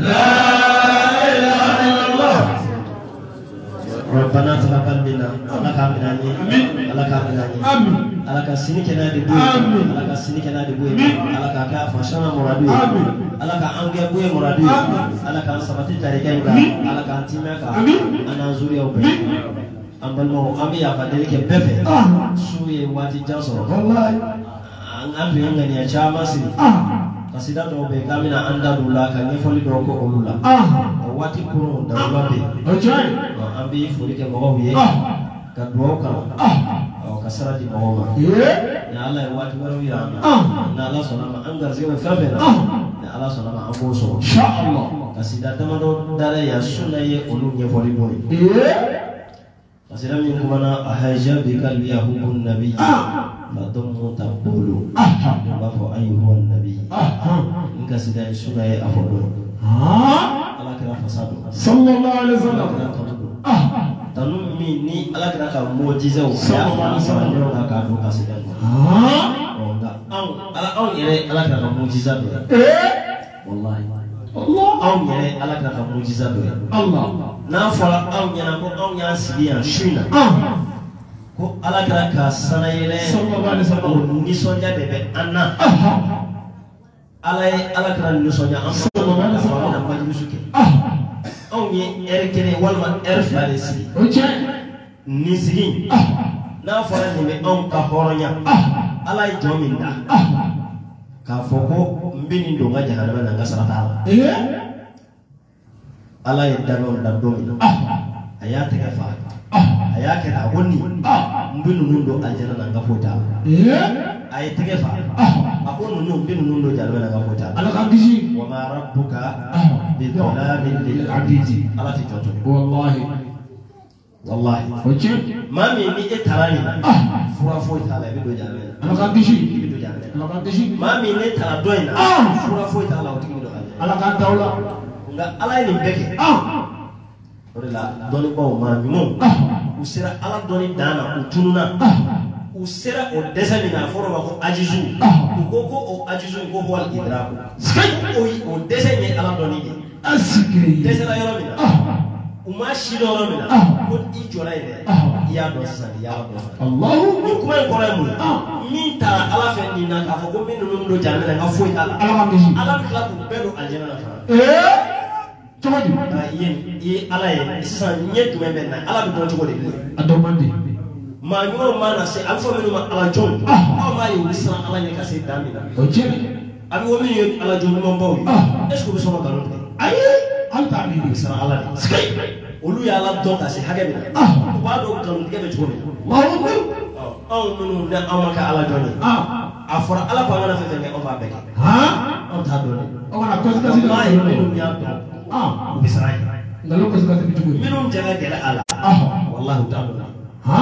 لا إله إلا الله ربنا تقبل منا الله كاملاني الله كاملاني آمين الله كسيني كنا دبوي الله كسيني كنا دبوي الله كاكا فشنا مرادوي الله كأنجي بوي مرادوي الله كأنسبتي تاريخين الله كأنتيمك أنا زوري أو بي أمبلمو أمي أفاديك بفه سوي واتي جاسو والله أمبي ينغني أشامة سي kasida do be kamina anda dula ka nyefoli do ko olula wati kuro da babe ojai ambi furi ke mo wiye ka do ka o kasara di mo ma ya Allah ya wati waro ya na Allah sonama an garze wa fabe na ya Allah sonama an go so insha Allah kasida dama do dare ya sunna ye olu nyefoli do kasida min kuma na ahaja bi kalbi yahubun nabiy فضم تقول الله أيها النبي إنك سيدنا سنة أفضل الله كنا فساد صلى الله عليه وسلم تنمي ني الله كنا كموجزة ويا فاسا نرونا كادو كسيدنا أو على أو يري الله كنا كموجزة والله الله أو يري الله كنا كموجزة الله نافلا أو ينا كو أو ينا سبيان شينا ko ala kira ka sanayele sallallahu alaihi wasallam nisonja bebe anna ala ala kira nisonja am sallallahu alaihi wasallam na majlisu ke on ye erkene walma erfalesi oje nisigi na fara ni me on ka horonya ala jominda ka foko mbini ndo nga jahannama na ngasarata eh ala yadano da domi ayata ka fa ayake da wonni mbinu nundo aljana na ngafota eh ay tegefa akonu no mbinu nundo jalwa na ngafota ala kabisi wa ma rabbuka bi dhalamin lil abidi ala ti joto wallahi wallahi oje mami ni etarani fura fo itala bi do jalwa ala kabisi bi do jalwa ala kabisi mami ni tara doina fura fo itala o tigi do ala ka dawla nga ala ni beke ah orila doni ko ma nyumo usira ala doni dana utununa usira o desani na foro ba ko ajizu ko ko o ajizu ko wal idraku o o desani ala doni de asike desana yoro mina uma shido yoro mina ko i jora ide ya do sani ya do Allah ko kuma ko ramu min ta ala fe ni na ka fo ko min no ndo jana na foi ala ala kabisi ala kala ko bedo aljana na fa eh Chogodi yen ye ala ye sisan nye tume benna ala bi don chogodi adomande ma nyoro mana se alfa menu ma ala jon o ma ye wisa ala ne ka se damina oje abi wo min ye ala jon mo bawi est ce que bi soma galon ayi alta ni wisa ala ne skai olu ya ala don ka se hage bi ko ba do galon dige be chogodi Allahu akbar o menu na amaka ala jon ah afora ala ko ngana fe fe ne o ba beke ha o ta do ne o na ko ska si ma ye menu ya do ah bisrai ngalo ko ska si bitu menu jaga gele ala ah wallahi ta'ala ha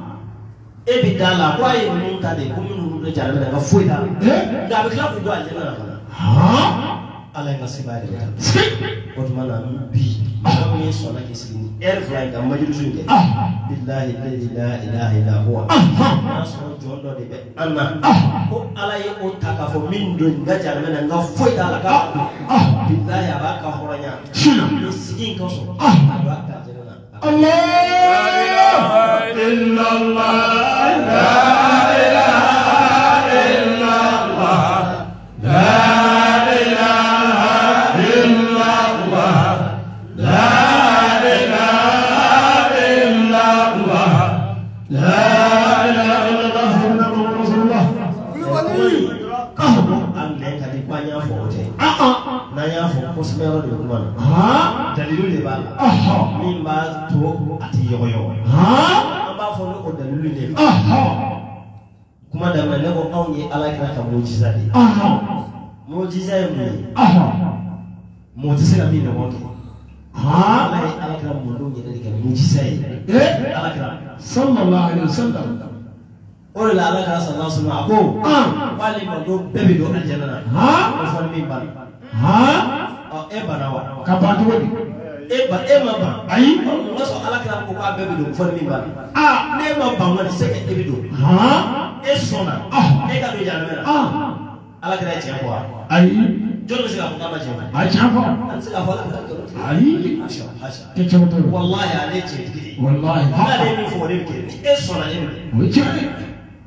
e bi dala ko ay mun ta de ko mun do jara da ga foi da eh ga bi kala ko do aljanna na ha ala nga sibade da ko to mana bi ko ni so na kisini air fly ga majlisu de billahi la ilaha illa huwa na so jondo de be anna ko ala ye o taka fo min do ga jara na nga foi da la ga billahi aba ka horanya ni sigin ko so ba ka jara Allah la ilaha illallah la ilaha illallah la ilaha illallah la ilaha illallah la ilaha illallah muhammadur rasulullah an ne ka di kwanya fo ote ah ah na ya fo ko smero de kuma ha dalilu de ba ah min ba to ati yogo yogo ha an ba fo no dalilu de ah kuma da mai nago an yi alaka ka mujiza de ah mujiza yi mu ah mujiza mi da wani ha ala alaka mu do ne da mujiza yi eh alaka sallallahu alaihi wasallam ore la alaka sallallahu alaihi wasallam ko ah wali ma do bebe do aljanna ha ko fon mi ba ha o e bana wa ka ba to wadi e ba e ma ba ayi mo so alaka ko ka bebe do fon mi ba ah ne ma ba wani se ke bebe do ha e sona ah e ka do janna ah alaka ya ce ko ayi jolo se ka fɔ kaba jɛma a tiɲɛ fɔ an se ka fɔ ala ayi hasha hasha kɛ cogo t'o la wallahi ale cɛ tigi wallahi n'ale ye min fɔ o de bɛ kɛ ni e sɔnna e o ye tiɲɛ ye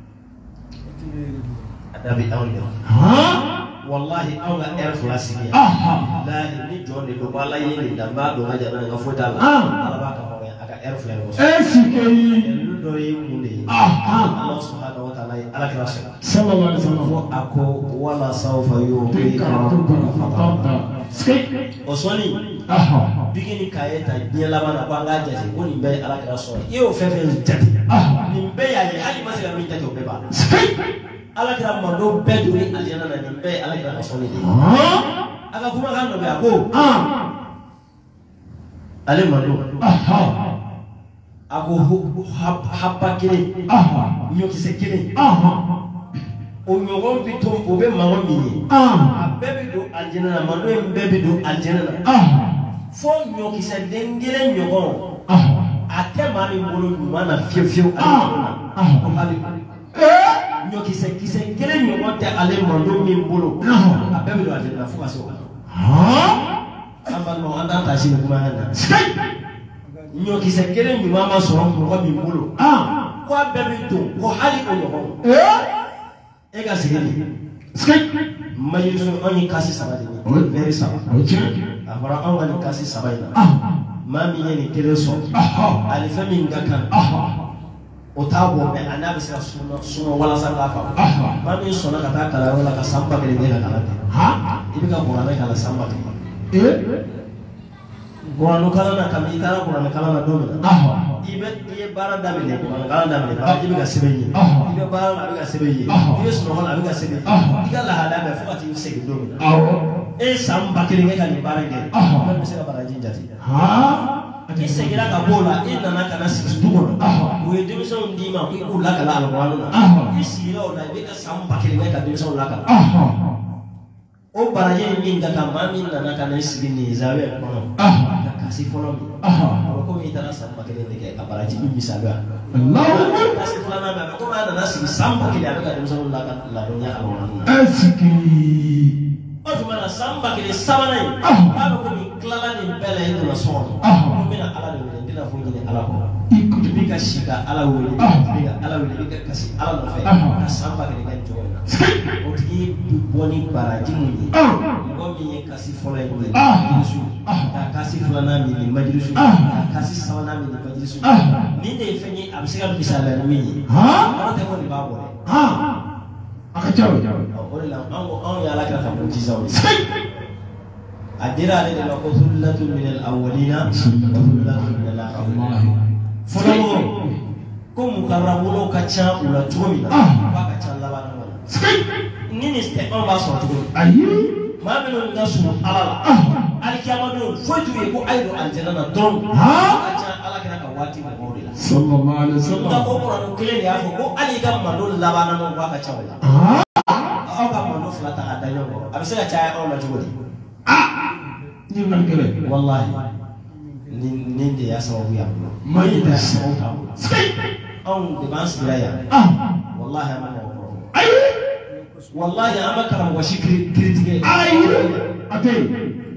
a da bɛ anw de wallahi anw ka ɛri fila sigi yan lahi ni jɔn de don ko ala ye nin dan b'a dɔn ka jɛna nka foyi t'a la ala b'a ka hɔrɔnya a ka ɛri fila ye kɔsɔbɛ e sike yi ɛlu dɔ ye mun de ye ala subhanahu wa ta'ala ye ala kira sɔrɔ sallallahu alaihi wasallam a ko wala sawfa yu'tika rabbuka fatarda o sɔnni bigi ni k'a ye ta diɲɛ laban na ko an k'a jate ko nin bɛɛ ye ala kira sɔrɔ i y'o fɛn fɛn jate nin bɛɛ y'a ye hali ma se ka min jate o bɛɛ b'a la ala kira mando bɛɛ don ni alijana na nin bɛɛ ye ala kira ka sɔnni de ye a ka kumakan dɔ bɛ a ko ale mando a ko haba kelen ɲɔkisɛ kelen o ɲɔgɔn bi to o bɛ maa min ye a bɛɛ bɛ don alijana na mando in bɛɛ bɛ don alijana na fo ɲɔkisɛ den kelen ɲɔgɔn a tɛ maa min bolo ɲuman na fiyewu fiyewu ale hali ɲɔkisɛ kisɛ kelen ɲɔgɔn tɛ ale mando min bolo a bɛɛ bɛ don alijana na fo ka se o ma an balimaw an t'an ta sini kumakan na ɲɔkisɛ kelen ɲuman ma sɔrɔ mɔgɔ min bolo ko a bɛɛ bɛ don ko hali o ɲɔgɔn e ka segin de majlisu anw ye kasi saba de ye vɛri saba a fɔra anw ka nin kasi saba in na maa min ye nin kelen sɔrɔ ani fɛn min ka kan o t'a bɔ mɛ a n'a bɛ se ka suma walasa k'a faamu maa min sɔnna ka taa kalanyɔrɔ la ka san ba kelen kɛ ka kalan kɛ i bɛ ka kuranɛ kalan san ba kelen kuranɛ kalan na kabini i taara kuranɛ kalan na don min na i bɛ i ye baara daminɛ kuranɛ kalan daminɛ baraji bɛ ka sɛbɛn ye i bɛ baara la a bɛ ka sɛbɛn ye i bɛ sunɔgɔ la a bɛ ka sɛbɛn i ka lahalaya bɛ fo ka t'i segin don min na e ye san ba kelen kɛ ka nin baara in kɛ bɛɛ bɛ se ka baraji jate i seginna ka bɔ o la i nana ka na sigi du kɔnɔ u ye denmisɛnw d'i ma k'i k'u lakala alimami na i sigira o la i bɛ ka san ba kelen kɛ ka denmisɛnw lakala o baraji in min ka kan maa min nana ka na i sigi nin zawiya kɔnɔ ka kasi fɔlɔ min a bɛ komi i taara san ba kelen de kɛ ka baraji min misaliya kasi filanan bɛ a bɛ komi a nana sigi san ba kelen a bɛ ka denmisɛnw ladɔnniya alimami na o tuma na san ba kelen sabanan in k'a bɛ komi tilala nin bɛɛ la i donna so kɔnɔ ko n bɛna ala de wele n tɛna foyi ɲini ala kɔ i bɛ ka si ka ala wele i bɛ ka ala wele i bɛ ka kasi ala nɔfɛ ka san ba kelen kɛ nin cogo in na o tigi bɛ bɔ ni baraji mun ye mɔgɔ min ye kasi fɔlɔ ye nin majilisu ka kasi filanan min nin majilisu ka kasi sabanan min nin majilisu nin de ye fɛn ye a bɛ se ka misaliya ni min ye ala tɛ ko nin b'a bɔ dɛ a ka ca o o de la anw ye ala kira ka mujizaw ye a dira ale de ma ko thullatu min al-awwalina wa thullatu min al-akhirin fɔlɔ ko mukarrabunaw ka ca u la cogo min na k'a ka ca laban na ni nin tɛ anw b'a sɔrɔ cogo min ayi maa minnu ka surun ala la alikiyama don foyi t'u ye ko a ye don alijana na dɔrɔn ka ca ala kira ka waati mɔgɔw de la sallallahu alaihi wasallam nka ko kuranɛ kelen de y'a fɔ ko hali i ka mando laban na k'a ka ca o la aw ka mando fila ta k'a da ɲɔgɔn kɔrɔ a bɛ se ka caya anw la cogo di wallahi nin nin de y'a sababu ye ma yi da sababu t'a bolo anw de b'an sigira yan wallahi an bɛ mɔgɔ kɔrɔ wallahi an bɛ karamɔgɔ si kiritigɛ ayi a tɛ yen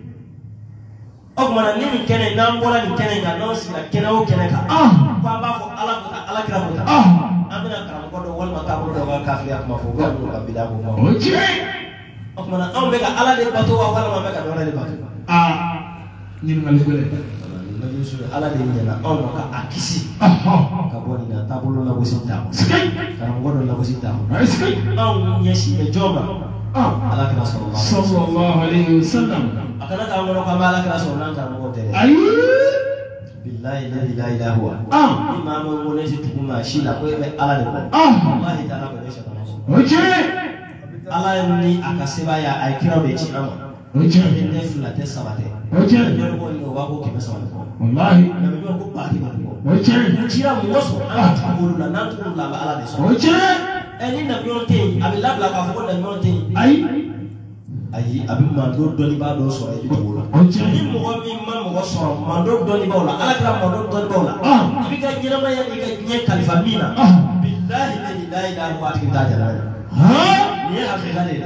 o tuma na ni nin kɛnɛ n'an bɔra nin kɛnɛ kan n'anw sigira kɛnɛ o kɛnɛ kan ko an b'a fɔ ala ko ala kira ko ta an bɛna karamɔgɔ dɔ walima taabolo dɔ ka kafiriya kuma fɔ ko ka bila ko kuma o tiɲɛ o tuma na anw bɛ ka ala de bato wa walima an bɛ ka dɔ wɛrɛ de bato aa ɲininkali gɛlɛn ala de ɲɛna anw ma ka a kisi ka bɔ nin na taabolo lagosi t'a kɔnɔ karamɔgɔ dɔ lagosi t'a kɔnɔ anw ɲɛsin bɛ jɔn ma ala kira sallallahu alaihi wasallam a kana k'an kɔnɔ k'an bɛ ala kira sɔrɔ n'an karamɔgɔ tɛ dɛ ayi billahi la ilaha huwa ni maa min ko ne si tugu maa si la ko e bɛ ala de kɔ wallahi t'ala ko ne si kana sɔrɔ o tiɲɛ ala ni a ka sebaaya a ye kiraw de ci an ma o tiɲɛ ne fila tɛ saba tɛ o tiɲɛ ɲɔgɔn ko nin o b'a ko kɛmɛ saba de kɔ wallahi ɲɔgɔn ko ba kɛmɛ de kɔ o tiɲɛ cira mɔgɔ sɔrɔ an ka tugu olu la n'an tugu olu la an bɛ ala de sɔrɔ o tiɲɛ ɛ ni nabiɲɔgɔn tɛ yen a bɛ labila k'a fɔ ko nabiɲɔgɔn tɛ yen ayi ayi a bɛ mando dɔnnibaa dɔ sɔrɔ i bɛ tugu o la o tiɲɛ ni mɔgɔ min ma mɔgɔ sɔrɔ mando dɔnnibaaw la ala kɛra mando dɔnnibaaw la i bɛ ka ɲɛnamaya n'i ka diɲɛ kalifa min na bilahi la ilaha illa huwa a tigi t'a jala nin ye hakilina de ye dɛ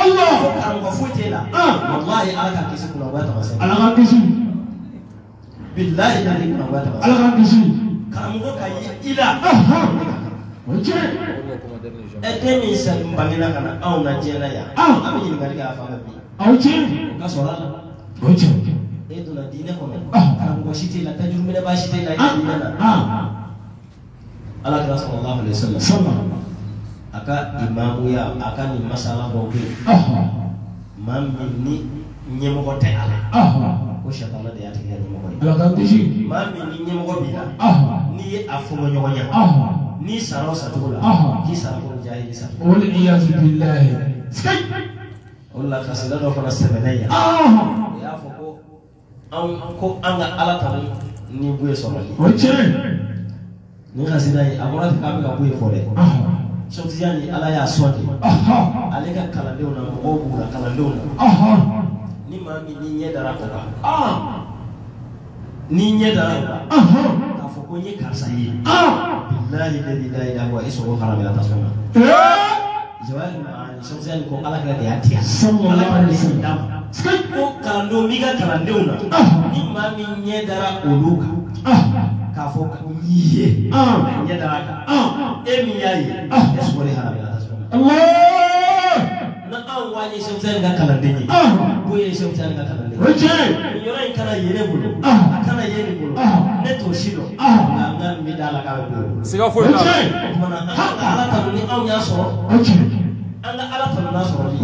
Allah karamɔgɔ foyi t'e la wallahi ala ka kisi kunnagoya tamasɛn ala ka kisi bilahi na ni kunnagoya tamasɛn ala ka kisi karamɔgɔ ka ye i la o cɛ ɛ den min sa bangena ka na anw na diɲɛ na yan an bɛ ɲininkali kɛ a fa bi aw cɛ ka sɔrɔ a la o cɛ e donna diinɛ kɔnɔ karamɔgɔ si t'e la tajuruminɛba si t'e la i ka diinɛ na ala kira sallallahu alaihi wasallam a ka imamuya a ka nin masala dɔw bɛ yen maa min ni ɲɛmɔgɔ tɛ a la ko sɛtana de y'a tigi ka ɲɛmɔgɔ ye ala ka kisi maa min ni ɲɛmɔgɔ b'i la n'i ye a fɔmɔ ɲɔgɔn ɲɛ n'i sara o sacogo la k'i sara ko jahili sacogo wal iyazu billahi o de la kasida dɔ fana sɛbɛnna yan o y'a fɔ ko an ko an ka ala tanu ni buye sɔrɔli o cɛ ni kasida ye a bɔra k'a bɛ ka buye fɔ dɛ Sotiya ni ala y'a sɔn de ale ka kalandenw na mɔgɔw b'u la kalandenw na ni maa min ni ɲɛ dara o kan ni ɲɛ dara o kan k'a fɔ ko n ye karisa ye bilahi ladi la ilaha wa isɔrɔ haramela tasuma na jawari maani Sotiya ni ko ala kɛra de y'a tigɛ ala kɛra de y'a d'a ma ko kalandenw b'i ka kalandenw na ni maa min ɲɛ dara olu kan k'a fɔ ko n'i ye ɲɛ dara kan e min y'a ye e sɔrɔ de haramela tasuma na na anw waje Sotiya ni ka kalanden ye ko ye Sotiya ni ka kalanden ye nin yɔrɔ in kana ye ne bolo a kana ye ne bolo ne t'o si dɔn nka n ka n bɛ da la k'a bɛ bolo siga foyi t'a la o kumana an ka ala tanu ni anw y'a sɔrɔ an ka ala tanu n'a sɔrɔli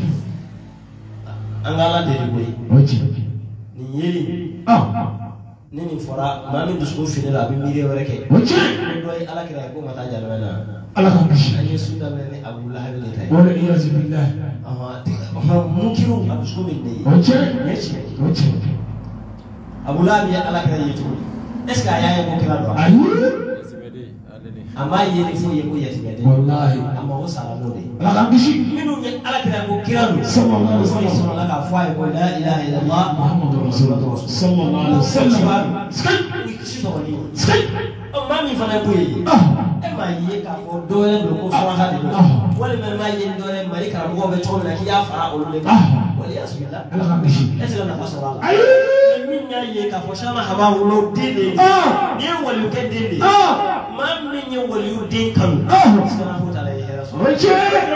an ka ala deli koyi nin yeli ni nin fɔra maa min dusukun fini la a bɛ miiri wɛrɛ kɛ ko dɔ ye ala kira ye ko ma taa jamana na ala ka kisi an ye su daminɛ ni Abu Lahabi de ta ye wal iyazu billahi munkiru a dusukun bɛ ne ye o cɛ nin ye tiɲɛ ye o cɛ Abu Lahabi ye ala kira ye cogo di est ce que a y'a ye ko kira dɔn ayi a m'a ye ni foyi ye ko yatimɛden wallahi a mago sara n'o de ye ala ka kisi minnu ye ala kira ko kira don sallallahu alaihi wasallam sɔrɔla k'a fɔ a ye ko la ilaha illallah muhammadu rasulullah sallallahu alaihi wasallam ni kisi sɔrɔli ɔ maa min fana ye ko ye e m'a ye k'a fɔ dɔwɛrɛ don ko fɔlɔha de don walima e m'a ye dɔwɛrɛ Mali karamɔgɔw bɛ cogo min na k'i y'a fara olu de kan waliya sugula ala ka kisi e tɛ se ka nafa sɔrɔ a la min y'a ye k'a fɔ sama haba wolo den de ye nin ye waliyukɛ den de ye maa min ye waliyu den kanu sira foyi t'a la i hɛrɛ sɔrɔ o cɛ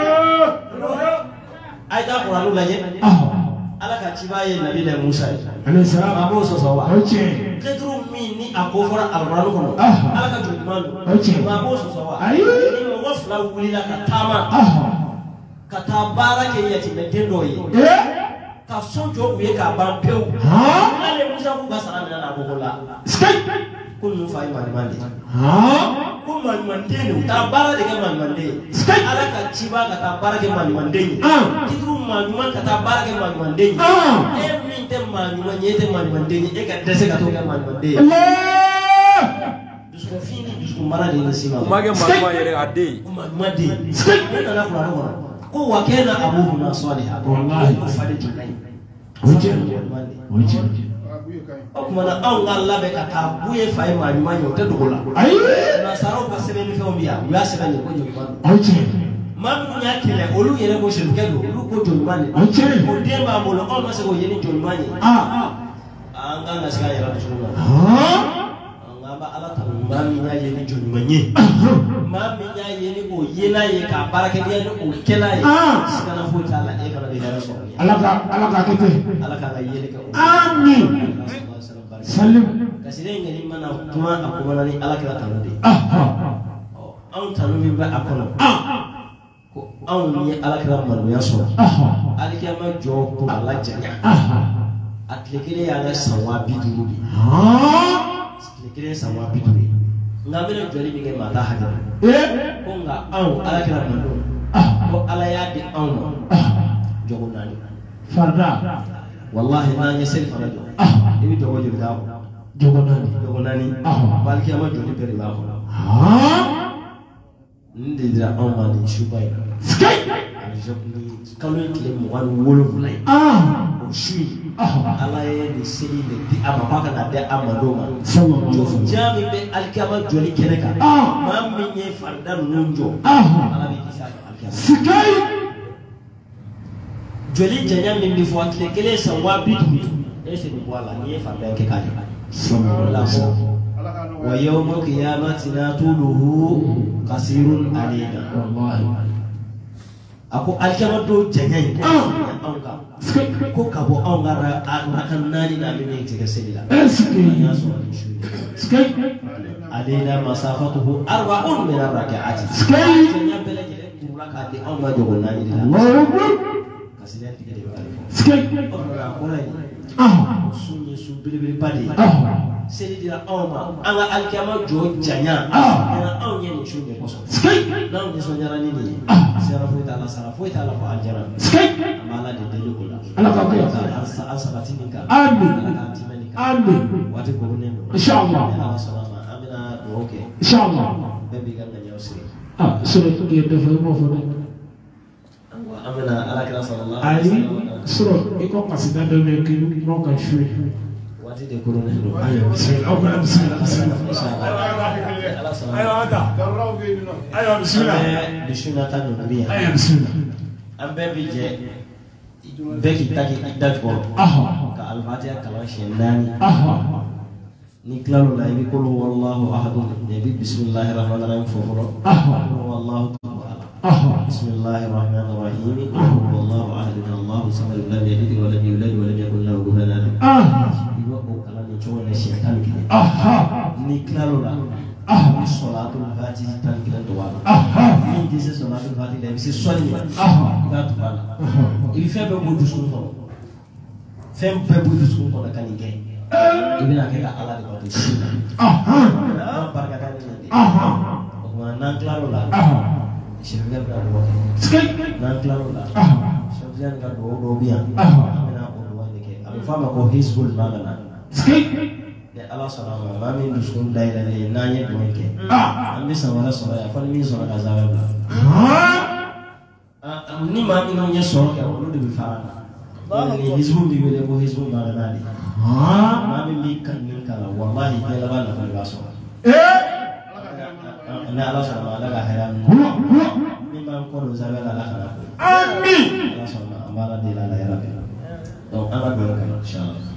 a ye taa kuranu lajɛ ala ka ciba ye nabi la Musa ye alayhi salam a b'o sɔsɔ wa o cɛ kɛturu min ni a ko fɔra alkuranu kɔnɔ ala ka joli ɲuman don o cɛ a b'o sɔsɔ wa ayi ni mɔgɔ fila wulila ka taama ka taa baara kɛ yatimɛden dɔw ye ka so jɔ u ye k'a ban pewu ala ye Musa k'u ka sara minɛ na a ko la ko ninnu fa ye maɲuman de ye ko maɲumanden de u taa baara de kɛ maɲumanden ye ala ka ciba ka taa baara kɛ maɲumanden ye kitiru maɲuman ka taa baara kɛ maɲumanden ye e min tɛ maɲuman ye e tɛ maɲumanden ye e ka dɛsɛ ka t'o kɛ maɲumanden ye dusukun ni dusukun mara de ye nin si ma o ma kɛ maɲuman yɛrɛ a den ko maɲuman den ne nana kurani kɔnɔ ko wa kɛna abuhuma salihan ko fa de tun ka ɲi o cɛ o cɛ o kumana anw ka labɛn ka taa k'u ye fa ye maa ɲuman ye o tɛ dogo la ayi nasaraw ka sɛbɛnnifɛnw bɛ yan u y'a sɛbɛn de ko joli ɲuman don o cɛ maa minnu y'a kɛlɛ olu yɛrɛ ko sirikɛ don olu ko joli ɲuman de o cɛ o den b'an bolo anw ma se k'o ye ni joli ɲuman ye an kan ka se ka yɛrɛ dusukun na an b'a ala tanu maa min y'a ye ni joli ɲuman ye maa min y'a ye ni o yela ye k'a baarakɛdenya ni o kɛla ye sigana foyi t'a la e kana de hɛrɛ sɔrɔ ala ka ala ka kɛ ten ala k'a ka yeli kɛ o amin salim kasire ŋɛni mana kuma a kumana ni ala kɛra tanu de ye anw tanu min bɛ a kɔnɔ ko anw ye ala kɛra maloya sɔrɔ alikiyama jɔ ko ala janya a tile kelen y'an ka san wa bi duuru de tile kelen san wa bi duuru ye nka an bɛna jɔli min kɛ maa t'a hakɛ ko nka anw ala kɛra malo ko ala y'a di anw ma jogo naani farda wallahi n'an ye seli fana jɔ i bɛ jogo joli k'a kɔnɔ jogo naani jogo naani balikiyama joli bɛɛ de b'a kɔnɔ nin de dira anw ma nin suba in kalo in tile mugan ni wolonwula ye o su in ala ye nin seli de di a ma k'a kana di a ma don ma jaa min bɛ alikiyama jɔli kɛnɛ kan maa min ye farida ninnu jɔ ala bɛ kisi a kan alikiyama joli janya min bi fo akile kele sa wa bitu e se bi wala ni fa ben ke kali wa yawm qiyamatina tuluhu kasirun alayna wallahi ako alkama do janya anka ko kabo angara akan nani na min ke sedila ya so skai alayna masafatuhu arba'un min ar-rak'ati skai janya bele kula ka de on ma jogo nani dila kasida tigede bari skai ona ko ray ah sunni su bilbil badi ah sedi dila awma anga alkama jo janya ah on yeni chunde ko so skai law ni so nyara ni ni sarafu ta'ala sarafu ta'ala fa aljara skai amala de de jogo ala ka ko asa asa batinika amin amin wati ko ne inshallah ala salama amina do okay inshallah bebi ganga nyawsi ah sura tuki dafa mo fo amina ala kira sallallahu alaihi wasallam sura iko kasida do me ki mo ka shwe wati de korona do ayo bismillah aw bismillah inshallah ala salama ayo ata darraw bi no ayo bismillah bismillah ta do biya ayo bismillah ambe bi je beki taki dajbo aha ka al-fatiha kala shendani aha ni klalo la ibi qul huwallahu ahad nabi bismillahir rahmanir rahim foforo aha wallahu ta'ala bismillahir rahmanir rahim qul huwallahu ahad allahu samad lam yalid wa lam yulad wa lam yakul lahu kufuwan ahad aha ibo ko kala ni chona shaytan ki aha ni klalo la aha salatul fatiha tan kiran to wala aha ni dise salatul fatiha la bisi sonni aha ga to wala il fait be bodu sun to fem be bodu sun to la kanike ibina ke ka ala de ko ti aha barka kan ni aha ko nan claro la aha shirgal ka do skai nan claro la aha shirgal ka do do biya aha amina ko do wani ke am fama ko hizbul magana skai de ala salama ma min duskun daira ne nanye do ke ah am bisa wala sura ya fal mi sura ka zawa la ah ni ma min no nyeso ke o do bi fara ni hizbul bi wele ko hizbul magana ni ah ma min bi kan min kala wallahi ke la bana fal gaso eh na ala salama la ga haram ni ma ko do zawa la la amin ala salama amara de la la ya rabbi donc ama do ka inshallah